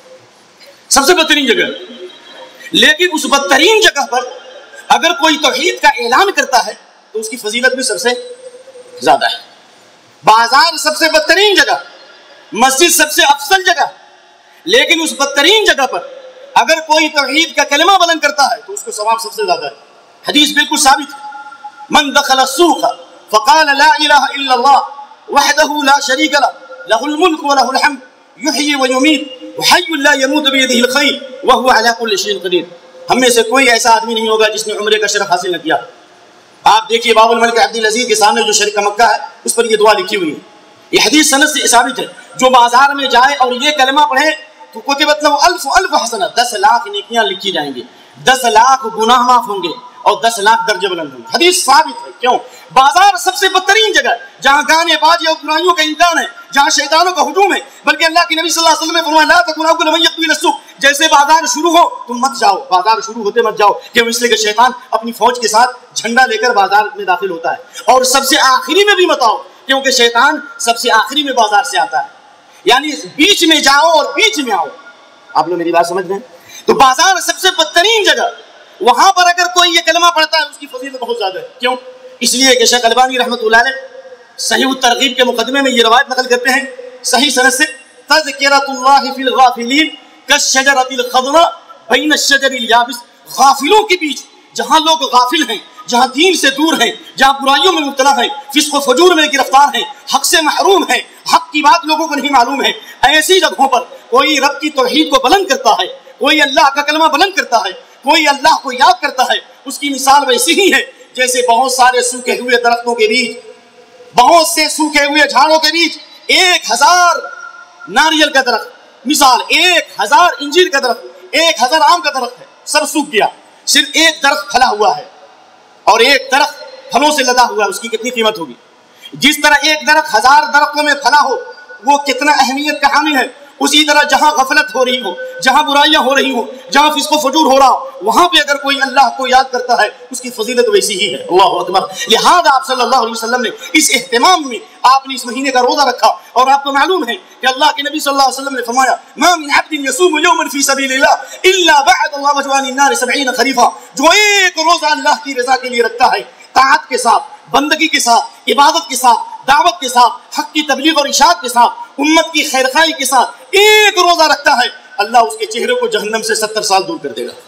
سب سے بدترین جگہ ہے۔ لیکن اس بدترین جگہ پر اگر کوئی توحید کا اعلان کرتا ہے تو اس کی فضیلت بھی سب سے زیادہ ہے۔ بازار سب سے بدترین جگہ، مسجد سب سے افضل جگہ، لیکن اس بدترین جگہ پر اگر کوئی توحید کا کلمہ بلند کرتا ہے تو اس کو ثواب سب سے زیادہ ہے۔ حدیث بالکل ثابت ہے، من دخل السوق فقال لا الہ الا اللہ وحدہ لا شریک لہ لہ الملک ولہ الحمد یحیی ویمیت وحی لا یموت بیدہ الخیر وہو علی کل شیء قدیر۔ ہم میں سے کوئی ایسا آدمی نہیں ہوگا جس نے عمرے کا شرف حاصل نہ کیا۔ آپ دیکھیے باب الملک عبد العزیز کے سامنے جو شریک مکہ ہے اس پر یہ دعا لکھی ہوئی ہے، یہ حدیث سند سے ثابت ہے۔ جو بازار میں جائے اور یہ کلمہ پڑھے تو کتبت لہ الف الف حسنہ، دس لاکھ نیکیاں لکھی جائیں گی، دس لاکھ گناہ معاف ہوں گے اور دس لاکھ درجے بلند ہوں گے۔ حدیث ثابت ہے۔ کیوں؟ بازار سب سے بدترین جگہ جہاں گانے بازی اور برائیوں کا امکان ہے، جہاں شیطانوں کا ہجوم ہے، بلکہ اللہ کے نبی صلی اللہ علیہ وسلم نے فرمایا لا تکونوا اول من یأتی السوق، جیسے بازار شروع ہو تم مت جاؤ، بازار شروع ہوتے مت جاؤ، کیوں؟ اس لیے کہ شیطان اپنی فوج کے ساتھ جھنڈا لے کر بازار میں داخل ہوتا ہے، اور سب سے آخری میں بھی مت آؤ کیونکہ شیطان سب سے آخری میں بازار سے آتا ہے، یعنی بیچ میں جاؤ اور بیچ میں آؤ۔ آپ لوگ میری بات سمجھ رہے ہیں؟ تو بازار سب سے بدترین جگہ، وہاں پر اگر کوئی یہ کلمہ پڑھتا ہے اس کی فضیلت بہت زیادہ ہے۔ کیوں؟ اس لیے کہ شیخ البانی رحمۃ اللہ علیہ صحیح الترغیب کے مقدمے میں یہ روایت نقل کرتے ہیں صحیح سند سے، تذکرۃ اللہ فی الغافلین کالشجرۃ الخضراء بین الشجر الیابس، غافلوں کے بیچ جہاں لوگ غافل ہیں، جہاں دین سے دور ہیں، جہاں برائیوں میں مبتلا ہیں، فسق و فجور میں گرفتار ہیں، حق سے محروم ہیں، حق کی بات لوگوں کو نہیں معلوم ہے، ایسی جگہوں پر کوئی رب کی توحید کو بلند کرتا ہے، کوئی اللہ کا کلمہ بلند کرتا ہے، کوئی اللہ کو یاد کرتا ہے، اس کی مثال ویسی ہی ہے جیسے بہت سارے سوکھے ہوئے درختوں کے بیچ، بہت سے سوکھے ہوئے جھاڑوں کے بیچ ایک ہزار ناریل کا درخت، مثال ایک ہزار انجیر کا درخت، ایک ہزار آم کا درخت ہے، سب سوکھ گیا، صرف ایک درخت پھلا ہوا ہے اور ایک درخت پھلوں سے لدا ہوا ہے، اس کی کتنی قیمت ہوگی؟ جس طرح ایک درخت ہزار درختوں میں پھلا ہو وہ کتنا اہمیت کا حامل ہے، اسی طرح جہاں غفلت ہو رہی ہو، جہاں برائیاں ہو رہی ہو، جہاں فسق و فجور ہو رہا ہو، وہاں پہ اگر کوئی اللہ کو یاد کرتا ہے اس کی فضیلت ویسی ہی ہے۔ اللہ اکبر۔ لہذا آپ صلی اللہ علیہ وسلم نے اس اہتمام میں آپ نے اس مہینے کا روزہ رکھا، اور آپ کو معلوم ہے کہ اللہ کے نبی صلی اللہ علیہ وسلم نے فرمایا ما من عبد يصوم يوما في سبيل الله الا بعد الله وجهه عن النار سبعين خريفا، جو ایک روزہ اللہ کی رضا کے لیے رکھتا ہے، طاعت کے ساتھ، بندگی کے ساتھ، عبادت کے ساتھ، دعوت کے ساتھ، حق کی تبلیغ اور ارشاد کے ساتھ، امت کی خیرخواہی کے ساتھ ایک روزہ رکھتا ہے، اللہ اس کے چہرے کو جہنم سے ستر سال دور کر دے گا۔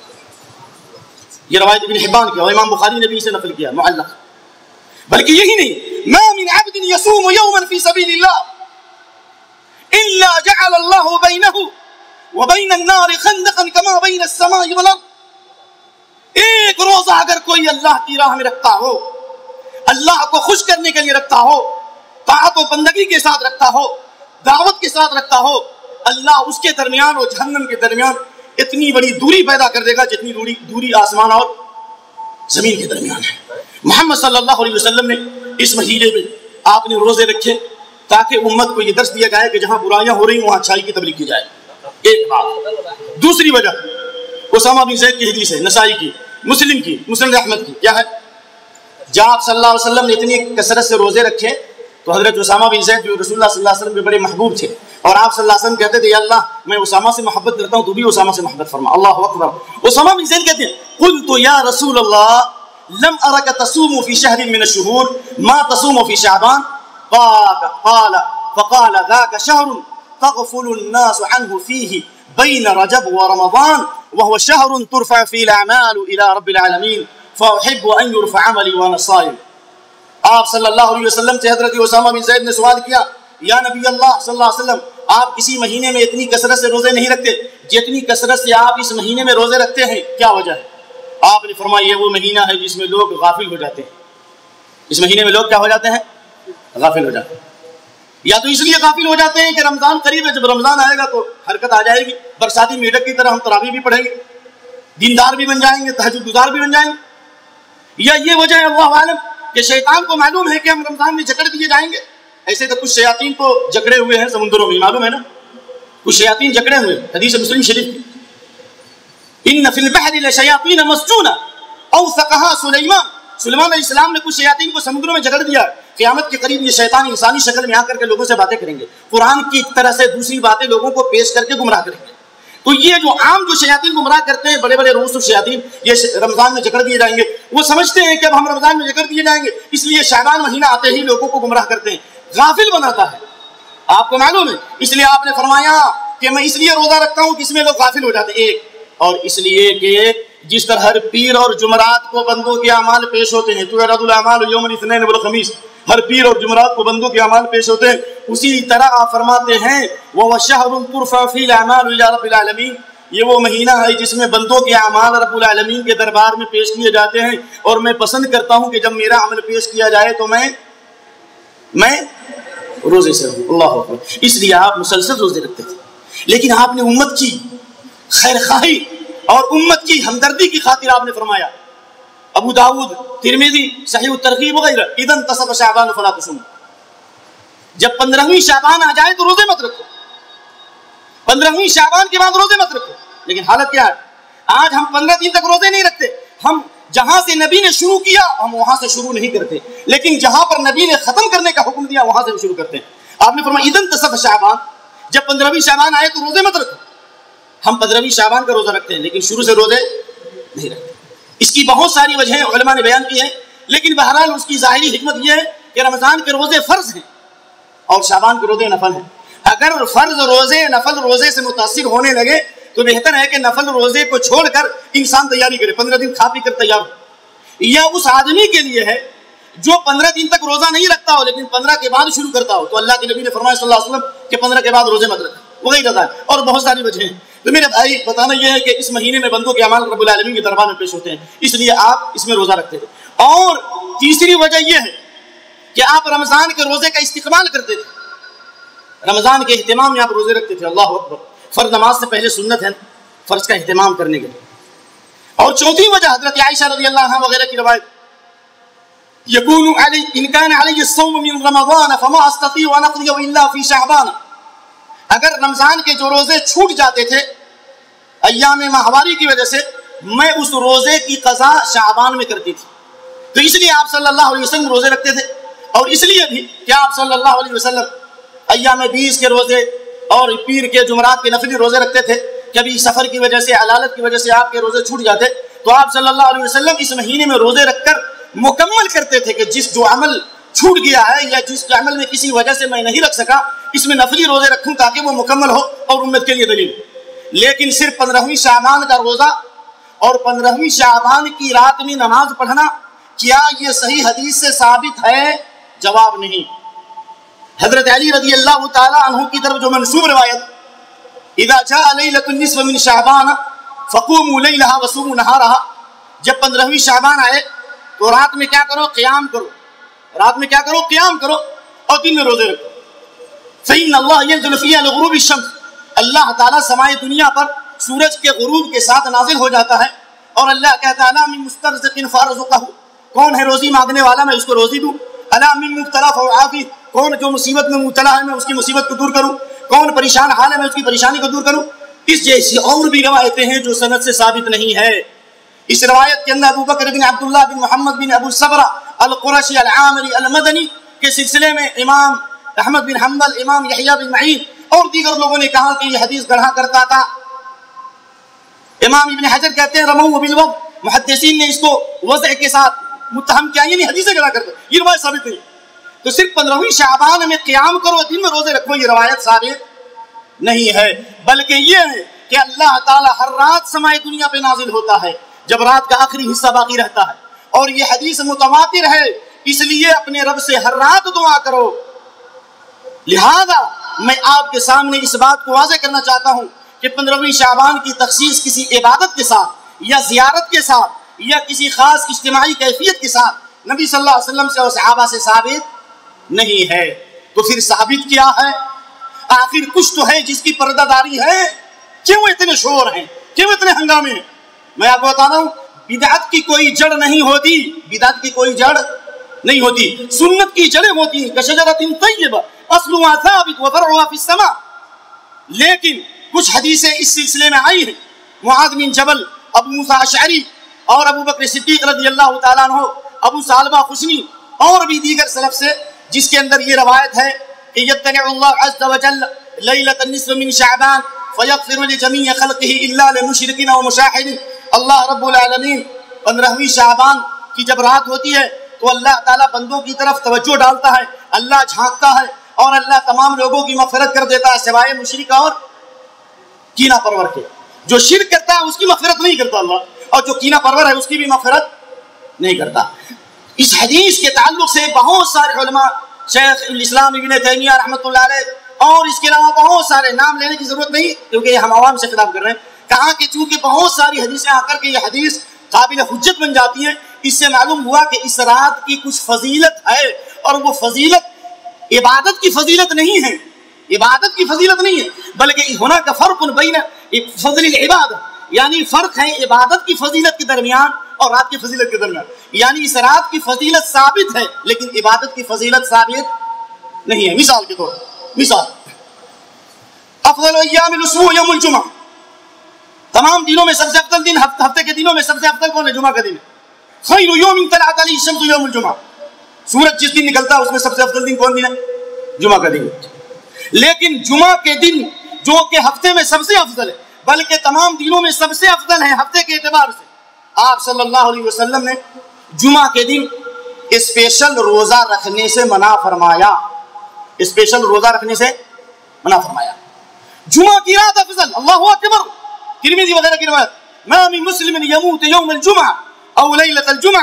یہ روایت ابن حبان کی اور امام بخاری نے بھی اسے نقل کیا معلق۔ بلکہ یہی نہیں، ما من عبد يصوم يوما في سبيل الله الا جعل الله بينه وبين النار خندقا كما بين السماء والارض، ایک روزہ اگر کوئی اللہ کی راہ میں رکھتا ہو، اللہ کو خوش کرنے کے لیے رکھتا ہو، طاعت و بندگی کے ساتھ رکھتا ہو، دعوت کے ساتھ رکھتا ہو، اللہ اس کے درمیان اور جہنم کے درمیان اتنی بڑی دوری پیدا کر دے گا جتنی دوری دوری آسمان اور زمین کے درمیان ہے۔ محمد صلی اللہ علیہ وسلم نے اس مہینے میں آپ نے روزے رکھے تاکہ امت کو یہ درس دیا جائے کہ جہاں برائیاں ہو رہی ہیں وہاں اچھائی کی تبلیغ کی جائے، ایک بات۔ دوسری وجہ اسامہ بن زید کی حدیث ہے، نسائی کی، مسلم کی، مسلم احمد کی، کیا ہے؟ جب آپ صلی اللہ علیہ وسلم نے اتنی کثرت سے روزے رکھے تو حضرت اسامہ بن زید جو رسول اللہ صلی اللہ علیہ وسلم کے بڑے محبوب تھے، اور آپ صلی اللہ علیہ وسلم کہتے تھے یا اللہ میں اسامہ سے محبت کرتا ہوں، تو بھی اسامہ سے محبت فرما۔ اللہ اکبر۔ اسامہ بن زید کہتے ہیں قلت یا رسول اللہ لم ارک تصوم فی شہر من الشہور ما تصوم فی شعبان، قال فقال ذاک شہر تغفل الناس عنہ فیہ بین رجب ورمضان وهو شهر ترفع فيه الاعمال الى رب العالمین فاحب ان يرفع عملی وانا صائم۔ آپ صلی اللہ علیہ وسلم سے حضرت اسامہ بن زید نے سوال کیا، یا نبی اللہ صلی اللہ علیہ وسلم آپ کسی مہینے میں اتنی کثرت سے روزے نہیں رکھتے جتنی کثرت سے آپ اس مہینے میں روزے رکھتے ہیں، کیا وجہ ہے؟ آپ نے فرمایا یہ وہ مہینہ ہے جس میں لوگ غافل ہو جاتے ہیں۔ اس مہینے میں لوگ کیا ہو جاتے ہیں؟ غافل ہو جاتے ہیں۔ یا تو اس لیے غافل ہو جاتے ہیں کہ رمضان قریب ہے، جب رمضان آئے گا تو حرکت آ جائے گی، برساتی میڈک کی طرح ہم تراویح بھی پڑھیں گے، دیندار بھی بن جائیں گے، تہجد گزار بھی بن جائیں گے۔ یا یہ وجہ ہے اللہ عالم کہ شیطان کو معلوم ہے کہ ہم رمضان میں جکڑ دیے جائیں گے، ایسے تو کچھ شیاطین تو جکڑے ہوئے ہیں سمندروں میں، معلوم ہے نا، کچھ شیاطین جکڑے ہوئے، حدیث مسلم شریف کی ان فی البحر لشیاطین مسجونہ اوثقها سلیمان، سلیمان علیہ السلام نے کچھ شیاطین کو سمندروں میں جکڑ دیا۔ قیامت کے قریب یہ شیطان انسانی شکل میں آ کر کے لوگوں سے باتیں کریں گے، قرآن کی طرح سے دوسری باتیں لوگوں کو پیش کر کے گمراہ کریں گے۔ تو یہ جو عام جو شیاطین گمراہ کرتے ہیں، بڑے بڑے روس شیاطین، یہ رمضان میں جکڑ دیے جائیں گے، وہ سمجھتے ہیں کہ اب ہم رمضان میں جکڑ دیے جائیں گے، اس لیے شعبان مہینہ آتے ہی لوگوں کو گمراہ کرتے ہیں، غافل بناتا ہے۔ آپ کو معلوم ہے، اس لیے آپ نے فرمایا کہ میں اس لیے روزہ رکھتا ہوں کہ اس میں لوگ غافل ہو جاتے ہیں، ایک اور اس لیے کہ جس طرح ہر پیر اور جمعرات کو بندوں کے اعمال پیش ہوتے ہیں، تعرض الاعمال یوم الاثنین والخمیس، ہر پیر اور جمعرات کو بندوں کے اعمال پیش ہوتے ہیں، اسی طرح آپ فرماتے ہیں وہ شہر ترفع فی الاعمال الی رب العالمین، یہ وہ مہینہ ہے جس میں بندوں کے اعمال رب العالمین کے دربار میں پیش کیے جاتے ہیں، اور میں پسند کرتا ہوں کہ جب میرا عمل پیش کیا جائے تو میں میں روزے سے ہوں۔ اللہ اکبر۔ اس لیے آپ مسلسل روزے رکھتے تھے، لیکن آپ نے امت کی خیر خواہی اور امت کی ہمدردی کی خاطر آپ نے فرمایا، ابو داؤد، ترمذی، صحیح الترغیب وغیرہ، اذا انتصف شعبان فلا تصوم، جب پندرہویں شعبان آ جائے تو روزے مت رکھو، پندرہویں شعبان کے بعد روزے مت رکھو۔ لیکن حالت کیا ہے؟ آج ہم پندرہ دن تک روزے نہیں رکھتے، ہم جہاں سے نبی نے شروع کیا ہم وہاں سے شروع نہیں کرتے، لیکن جہاں پر نبی نے ختم کرنے کا حکم دیا وہاں سے ہم شروع کرتے ہیں۔ آپ نے فرمایا اذا انتصف شعبان، جب پندرہویں شعبان آئے تو روزے مت رکھو۔ ہم پندرہویں شعبان کا روزہ رکھتے ہیں لیکن شروع سے روزے نہیں رکھتے۔ اس کی بہت ساری وجہیں علماء نے بیان کی ہیں، لیکن بہرحال اس کی ظاہری حکمت یہ ہے کہ رمضان کے روزے فرض ہیں اور شعبان کے روزے نفل ہیں۔ اگر فرض روزے نفل روزے سے متاثر ہونے لگے تو بہتر ہے کہ نفل روزے کو چھوڑ کر انسان تیاری کرے، پندرہ دن کھا پی کر تیار ہو، یا اس آدمی کے لیے ہے جو پندرہ دن تک روزہ نہیں رکھتا ہو لیکن پندرہ کے بعد شروع کرتا ہو؟ تو اللہ کے نبی نے فرمایا صلی اللہ علیہ وسلم کہ پندرہ کے بعد روزے مت رکھا، وہی رضا ہے، اور بہت ساری وجہیں ہیں۔ تو میرے بھائی بتانا یہ ہے کہ اس مہینے میں بندوں کے اعمال رب العالمین کے دربار میں پیش ہوتے ہیں، اس لیے آپ اس میں روزہ رکھتے تھے۔ اور تیسری وجہ یہ ہے کہ آپ رمضان کے روزے کا استقبال کرتے تھے، رمضان کے اہتمام میں آپ روزے رکھتے تھے۔ اللہ اکبر، فرض نماز سے پہلے سنت ہے فرض کا اہتمام کرنے کے لیے۔ اور چوتھی وجہ حضرت عائشہ رضی اللہ عنہ وغیرہ کی روایت، یکون علی ان کان علی الصوم من رمضان فما استطيع ان اقضيه الا في شعبان، اگر رمضان کے جو روزے چھوٹ جاتے تھے ایام ماہواری کی وجہ سے، میں اس روزے کی قضا شعبان میں کرتی تھی۔ تو اس لیے آپ صلی اللہ علیہ وسلم روزے رکھتے تھے، اور اس لیے بھی کہ آپ صلی اللہ علیہ وسلم ایام بیس کے روزے اور پیر کے جمعرات کے نفلی روزے رکھتے تھے۔ کبھی سفر کی وجہ سے، علالت کی وجہ سے آپ کے روزے چھوٹ جاتے تو آپ صلی اللہ علیہ وسلم اس مہینے میں روزے رکھ کر مکمل کرتے تھے کہ جس جو عمل چھوٹ گیا ہے یا جس عمل میں کسی وجہ سے میں نہیں رکھ سکا، اس میں نفلی روزے رکھوں تاکہ وہ مکمل ہو اور امت کے لیے دلیل۔ لیکن صرف پندرہویں شعبان کا روزہ اور پندرہویں شعبان کی رات میں نماز پڑھنا، کیا یہ صحیح حدیث سے ثابت ہے؟ جواب نہیں۔ حضرت علی رضی اللہ تعالی عنہ کی طرف جو منسوب روایت، اذا جاء لیلۃ النصف من شعبان فقوموا لیلھا وصوموا نہارھا، جب پندرہویں شعبان آئے تو رات میں کیا کرو؟ قیام کرو، رات میں کیا کرو؟ قیام کرو، اور دن میں روزے رکھو۔ فإن اللہ ينزل فيها لغروب الشمس، اللہ تعالیٰ سمائے دنیا پر سورج کے غروب کے ساتھ نازل ہو جاتا ہے، اور اللہ کہتا ہے الا من مسترزق فارزقہ، کون ہے روزی مانگنے والا میں اس کو روزی دوں، الا من مبتلا فاعافی، کون جو مصیبت میں مبتلا ہے میں اس کی مصیبت کو دور کروں، کون پریشان حال ہے میں اس کی پریشانی کو دور کروں۔ اس جیسی اور بھی روایتیں ہیں جو سند سے ثابت نہیں ہے۔ اس روایت کے اندر ابو بکر بن عبداللہ بن محمد بن ابو صبرہ القرشی العامری المدنی کے سلسلے میں امام احمد بن حنبل، امام یحییٰ بن معین اور دیگر لوگوں نے کہا کہ یہ حدیث گڑھا کرتا تھا۔ امام ابن حجر کہتے ہیں رموہ بالوضع، محدثین نے اس کو وضع کے ساتھ متہم کیا، یعنی حدیثیں گڑھا کرتے، یہ روایت ثابت نہیں۔ تو صرف پندرہویں شعبان میں قیام کرو، دن میں روزے رکھو، یہ روایت ثابت نہیں ہے، بلکہ یہ ہے کہ اللہ تعالیٰ ہر رات سمائے دنیا پہ نازل ہوتا ہے جب رات کا آخری حصہ باقی رہتا ہے، اور یہ حدیث متواتر ہے، اس لیے اپنے رب سے ہر رات دعا کرو۔ لہذا میں آپ کے سامنے اس بات کو واضح کرنا چاہتا ہوں کہ پندرہویں شعبان کی تخصیص کسی عبادت کے ساتھ یا زیارت کے ساتھ یا کسی خاص اجتماعی کیفیت کے ساتھ نبی صلی اللہ علیہ وسلم سے اور صحابہ سے ثابت نہیں ہے۔ تو پھر ثابت کیا ہے؟ آخر کچھ تو ہے جس کی پردہ داری ہے، کیوں اتنے شور ہیں، کیوں اتنے ہنگامے ہیں؟ میں آپ کو بتا رہا ہوں، بدعت کی کوئی جڑ نہیں ہوتی، بدعت کی کوئی جڑ نہیں ہوتی، سنت کی جڑیں ہوتی ہیں، کشجرۃ طیبہ اصلها ثابت وفرعها في السماء۔ لیکن کچھ حدیثیں اس سلسلے میں آئی ہیں، معاذ بن جبل، ابو موسیٰ اشعری اور ابو بکر صدیق رضی اللہ تعالیٰ عنہ، ابو ثعلبہ خشنی اور بھی دیگر سلف سے، جس کے اندر یہ روایت ہے کہ یطلع اللہ عز وجل لیلۃ النصف من شعبان فیغفر لجمیع خلقہ الا لمشرک و مشاہد۔ اللہ رب العالمین پندرہویں شعبان کی جب رات ہوتی ہے تو اللہ تعالیٰ بندوں کی طرف توجہ ڈالتا ہے، اللہ جھانکتا ہے اور اللہ تمام لوگوں کی مغفرت کر دیتا ہے سوائے مشرک اور کینہ پرور کے۔ جو شرک کرتا ہے اس کی مغفرت نہیں کرتا اللہ، اور جو کینہ پرور ہے اس کی بھی مغفرت نہیں کرتا۔ اس حدیث کے تعلق سے بہت سارے علماء، شیخ الاسلام ابن تیمیہ رحمۃ اللہ علیہ اور اس کے علاوہ بہت سارے، نام لینے کی ضرورت نہیں کیونکہ یہ ہم عوام سے خطاب کر رہے ہیں، کہا کہ چونکہ بہت ساری حدیثیں آ کر کے یہ حدیث قابل حجت بن جاتی ہیں، اس سے معلوم ہوا کہ اس رات کی کچھ فضیلت ہے، اور وہ فضیلت عبادت کی فضیلت نہیں ہے، عبادت کی فضیلت نہیں ہے، بلکہ ہونا کا فرق بین فضل العبادہ، یعنی فرق ہے عبادت کی فضیلت کے درمیان اور رات کی فضیلت کے درمیان، یعنی اس رات کی فضیلت ثابت ہے لیکن عبادت کی فضیلت ثابت نہیں ہے۔ مثال کے طور مثال افضل ایام الاسبوع یوم الجمعہ، تمام دنوں میں سب سے افضل دن، ہفتے کے دنوں میں سب سے افضل کون ہے؟ جمعہ کا دن ہے۔ خیر یوم طلعت علیہ الشمس یوم الجمعہ، سورج جس دن نکلتا ہے اس میں سب سے افضل دن کون دن ہے؟ جمعہ کا دن۔ لیکن جمعہ کے دن جو کہ ہفتے میں سب سے افضل ہے بلکہ تمام دنوں میں سب سے افضل ہے ہفتے کے اعتبار سے، آپ صلی اللہ علیہ وسلم نے جمعہ کے دن اسپیشل روزہ رکھنے سے منع فرمایا، اسپیشل روزہ رکھنے سے منع فرمایا۔ جمعہ کی رات افضل، اللہ اکبر، ترمذی وغیرہ کی روایت، ما من مسلم یموت یوم الجمعہ او لیلۃ الجمعہ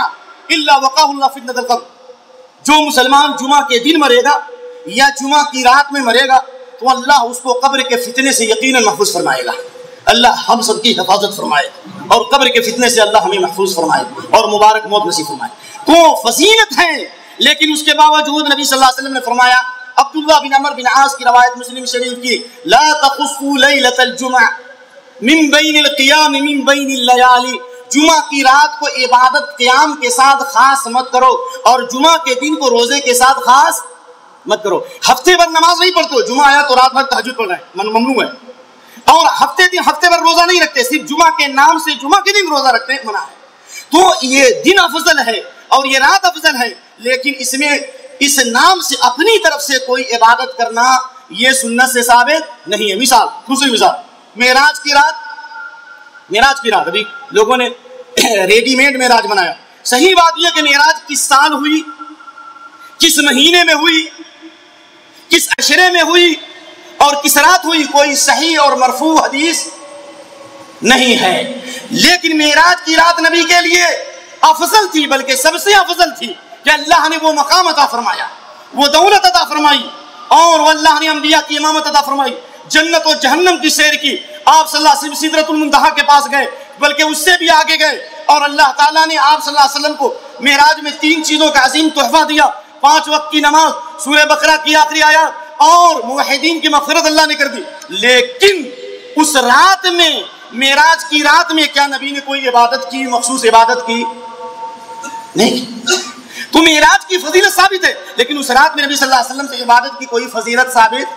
इल्ला वक़ाहु अल्लाह फितनतल क़ब्र, जो मुसलमान जुमा के दिन मरेगा या जुमा की रात में मरेगा तो अल्लाह उसको कब्र के फितने से यकीनन महफूज फरमाएगा। अल्लाह हम सबकी हिफाजत फरमाए और कब्र के फितने से अल्लाह हमें महफूज फरमाए और मुबारक मौत नसीब फरमाए। तो फजीलत है, लेकिन उसके बावजूद नबी सल्लल्लाहु अलैहि वसल्लम ने फरमाया, अब्दुल्लाह बिन अमर बिन आस की रवायत मुस्लिम शरीफ की, ला तखुस्सू लैलतल जुमा मिन बैनिल क़ियाम मिन बैनिल लयाली, जुमा की रात को इबादत क़ियाम के साथ खास मत करो और जुमा के दिन को रोजे के साथ खास मत करो। हफ्ते भर नमाज नहीं पढ़ते, जुमा आया तो रात भर तहज्जुद पढ़ रहे हैं, ममनू है। और हफ्ते दिन हफ्ते भर रोजा नहीं रखते, सिर्फ जुमा के नाम से जुमा के दिन रोजा रखते हैं, मना है। तो ये दिन अफजल है और ये रात अफजल है, लेकिन इसमें इस नाम से अपनी तरफ से कोई इबादत करना ये सुन्नत से साबित नहीं है। मिसाल, दूसरी मिसाल, मेराज की रात, मेराज की रात अभी लोगों ने रेडीमेड मेराज बनाया। सही बात यह कि मेराज किस साल हुई, किस महीने में हुई, किस अशरे में हुई और किस रात हुई, कोई सही और मरफू हदीस नहीं है। लेकिन मेराज की रात नबी के लिए अफजल थी, बल्कि सबसे अफजल थी कि अल्लाह ने वो मकाम अता फरमाया, वो दौलत अता फरमाई और अल्लाह ने अंबिया की इमामत अता फरमाई, जन्नत और जहन्नम की सैर की। आप सल्लल्लाहु अलैहि वसल्लम सिदरतुल मुंतहा के पास गए, बल्कि उससे भी आगे गए और अल्लाह ताला ने आप सल्लल्लाहु अलैहि वसल्लम को मेराज में तीन चीजों का अजीम तोहफा दिया, पांच वक्त की नमाज, सूरह बकरा की आखिरी आयत और मुवहिदीन की मग़फ़िरत अल्लाह ने कर दी। लेकिन उस रात में, मेराज की रात में क्या नबी ने कोई इबादत की, मखसूस इबादत की? नहीं। तो मेराज की फजीलत साबित है, लेकिन उस रात में नबी सल्लल्लाहु अलैहि वसल्लम से इबादत की कोई फजीलत साबित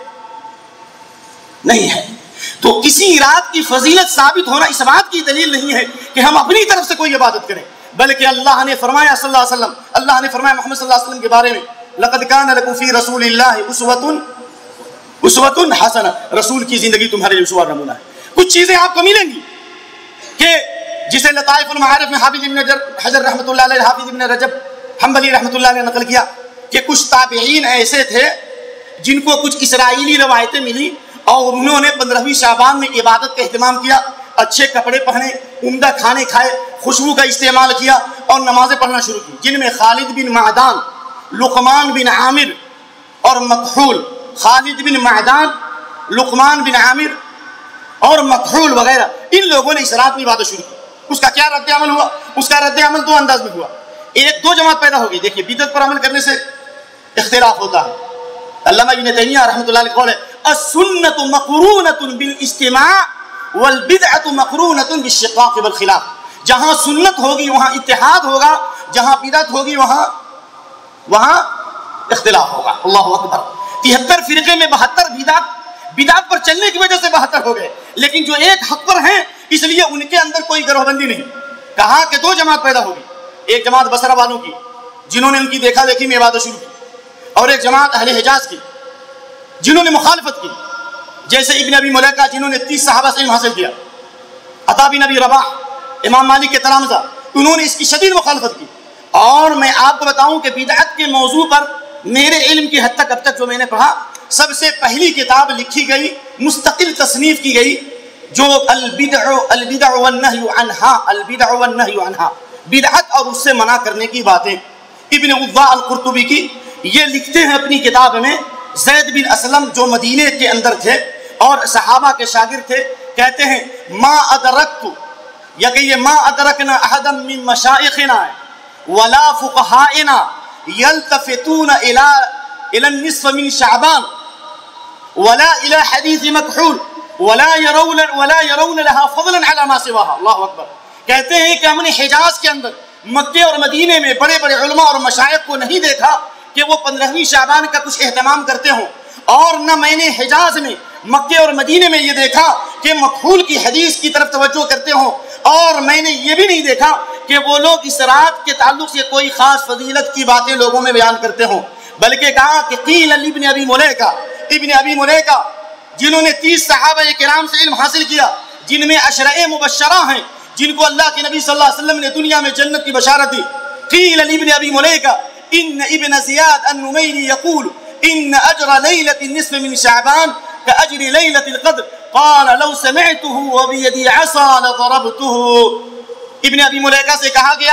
नहीं है। तो किसी रात की फजीलत साबित होना इस बात की दलील नहीं है कि हम अपनी तरफ से कोई इबादत करें, बल्कि अल्लाह ने फरमाया सल्लल्लाहु अलैहि वसल्लम, अल्लाह ने फरमाया मोहम्मद सल्लल्लाहु अलैहि वसल्लम के बारे में, लक़द कान लकुम फ़ी रसूलिल्लाहि उस्वतुन उस्वतुन हसना, रसूल की जिंदगी तुम्हारे लिए उस्वा नमूना है। कुछ चीजें आपको मिलेंगी कि जिसे लताइफ़ुल मआरिफ़ में हाफिज़ इब्न हजर रहमतुल्लाह अलैह, हाफिज़ इब्न रजब हम्बली रहमतुल्लाह अलैह ने नकल किया कि कुछ ताबईन ऐसे थे जिनको कुछ इसराइली रवायतें मिली और उन्होंने पंद्रहवीं शाबान में इबादत का एहतमाम किया, अच्छे कपड़े पहने, उम्दा खाने खाए, खुशबू का इस्तेमाल किया और नमाजें पढ़ना शुरू की, जिनमें खालिद बिन मादान, लुकमान बिन आमिर और मकहूल, खालिद बिन मादान, लुकमान बिन आमिर और मकहूल वगैरह, इन लोगों ने इस रात में इबादत शुरू की। उसका क्या रद्द अमल हुआ? उसका रद्द अमल दो अंदाज में हुआ। एक दो जमात पैदा होगी। देखिए, बिदत पर अमल करने से इख्तिलाफ होता है। अल्लामा इब्न तैमिया रहमतुल्लाह अलैह कौल है, अस्सुन्नतु मक़रूनतुन बिल इज्तिमा' वल बिदअतु मक़रूनतुन बिश्शिक़ाक़ वल खिलाफ़। जहां सुन्नत होगी वहां इत्तिहाद होगा, जहां बिदअत होगी वहां वहां इख्तिलाफ होगा। अल्लाहु अकबर। तिहत्तर फिरके में बहत्तर बिदअत बिदअत पर चलने की वजह से बहत्तर हो गए, लेकिन जो एक हक पर हैं इसलिए उनके अंदर कोई गिरोहबंदी नहीं। कहा कि दो जमात पैदा होगी, एक जमात बसरा वालों की जिन्होंने उनकी देखा देखी में इबादत शुरू की, और एक जमात अहले हिजाज की जिन्होंने मुखालफत की, जैसे इब्न अबी मुलैका जिन्होंने तीस सहाबा से इल्म हासिल किया, अता बिन अबी रबाह, इमाम मालिक के तलामज़ा, उन्होंने इसकी शदीद मुखालफत की। और मैं आपको बताऊं कि बिदअत के मौजू पर मेरे इल्म की हद तक अब तक जो मैंने पढ़ा, सबसे पहली किताब लिखी गई, मुस्तकिल तसनीफ की गई, जो अल बिदअ अल बिदअ वन नह्यु अन्हा, अल बिदअ वन नह्यु अन्हा, बिदअत और उससे मना करने की बातें, इब्न उद्वा अल कुर्तुबी की। ये लिखते हैं अपनी किताब में, ज़ैद बिन असलम जो मदीने के अंदर थे और सहाबा के शागिर्द थे, कहते हैं मा अदरकतु, या कहिए मा अदरकना अहदम मिन मशाइखिना वला फुक़हाइना यल्तफ़ितून इला इला निस्फ़ मिन शअबान वला इला हदीस मकहूल वला यरौन वला यरौन लहा फ़ज़लन अला मा सिवाहा। अल्लाहु अकबर। कहते हैं कि हमने हिजाज के अंदर, मक्के और मदीने में बड़े बड़े उलमा और मशाइख को नहीं देखा कि वो पंद्रहवीं शाबान का कुछ एहतमाम करते हों, और न मैंने हिजाज में, मक्के और मदीने में ये देखा कि मकहूल की हदीस की तरफ तवज्जो करते हों, और मैंने ये भी नहीं देखा कि वो लोग इस रात के ताल्लुक से कोई खास फजीलत की बातें लोगों में बयान करते हों। बल्कि कहा कि क़ील इब्न अबी मुलैका, इब्न अबी मुलैका जिन्होंने तीस सहाबा किराम से इल्म हासिल किया, जिनमें अशरा मुबश्शरा हैं, जिनको अल्लाह के नबी सल्लल्लाहु अलैहि वसल्लम ने दुनिया में जन्नत की बशारत दी। क़ील इब्न अबी मुलैका इन इब्न ज़ियाद अन-नुमैरी यक़ूल इन अजर लैलतिन निस्फ़ मिन शअबान कअजरि लैलतिल क़द्र क़ाल लौ समिअतुहु व बियदी असा लज़रबतुहु। इब्न अबी मुलैका से कहा गया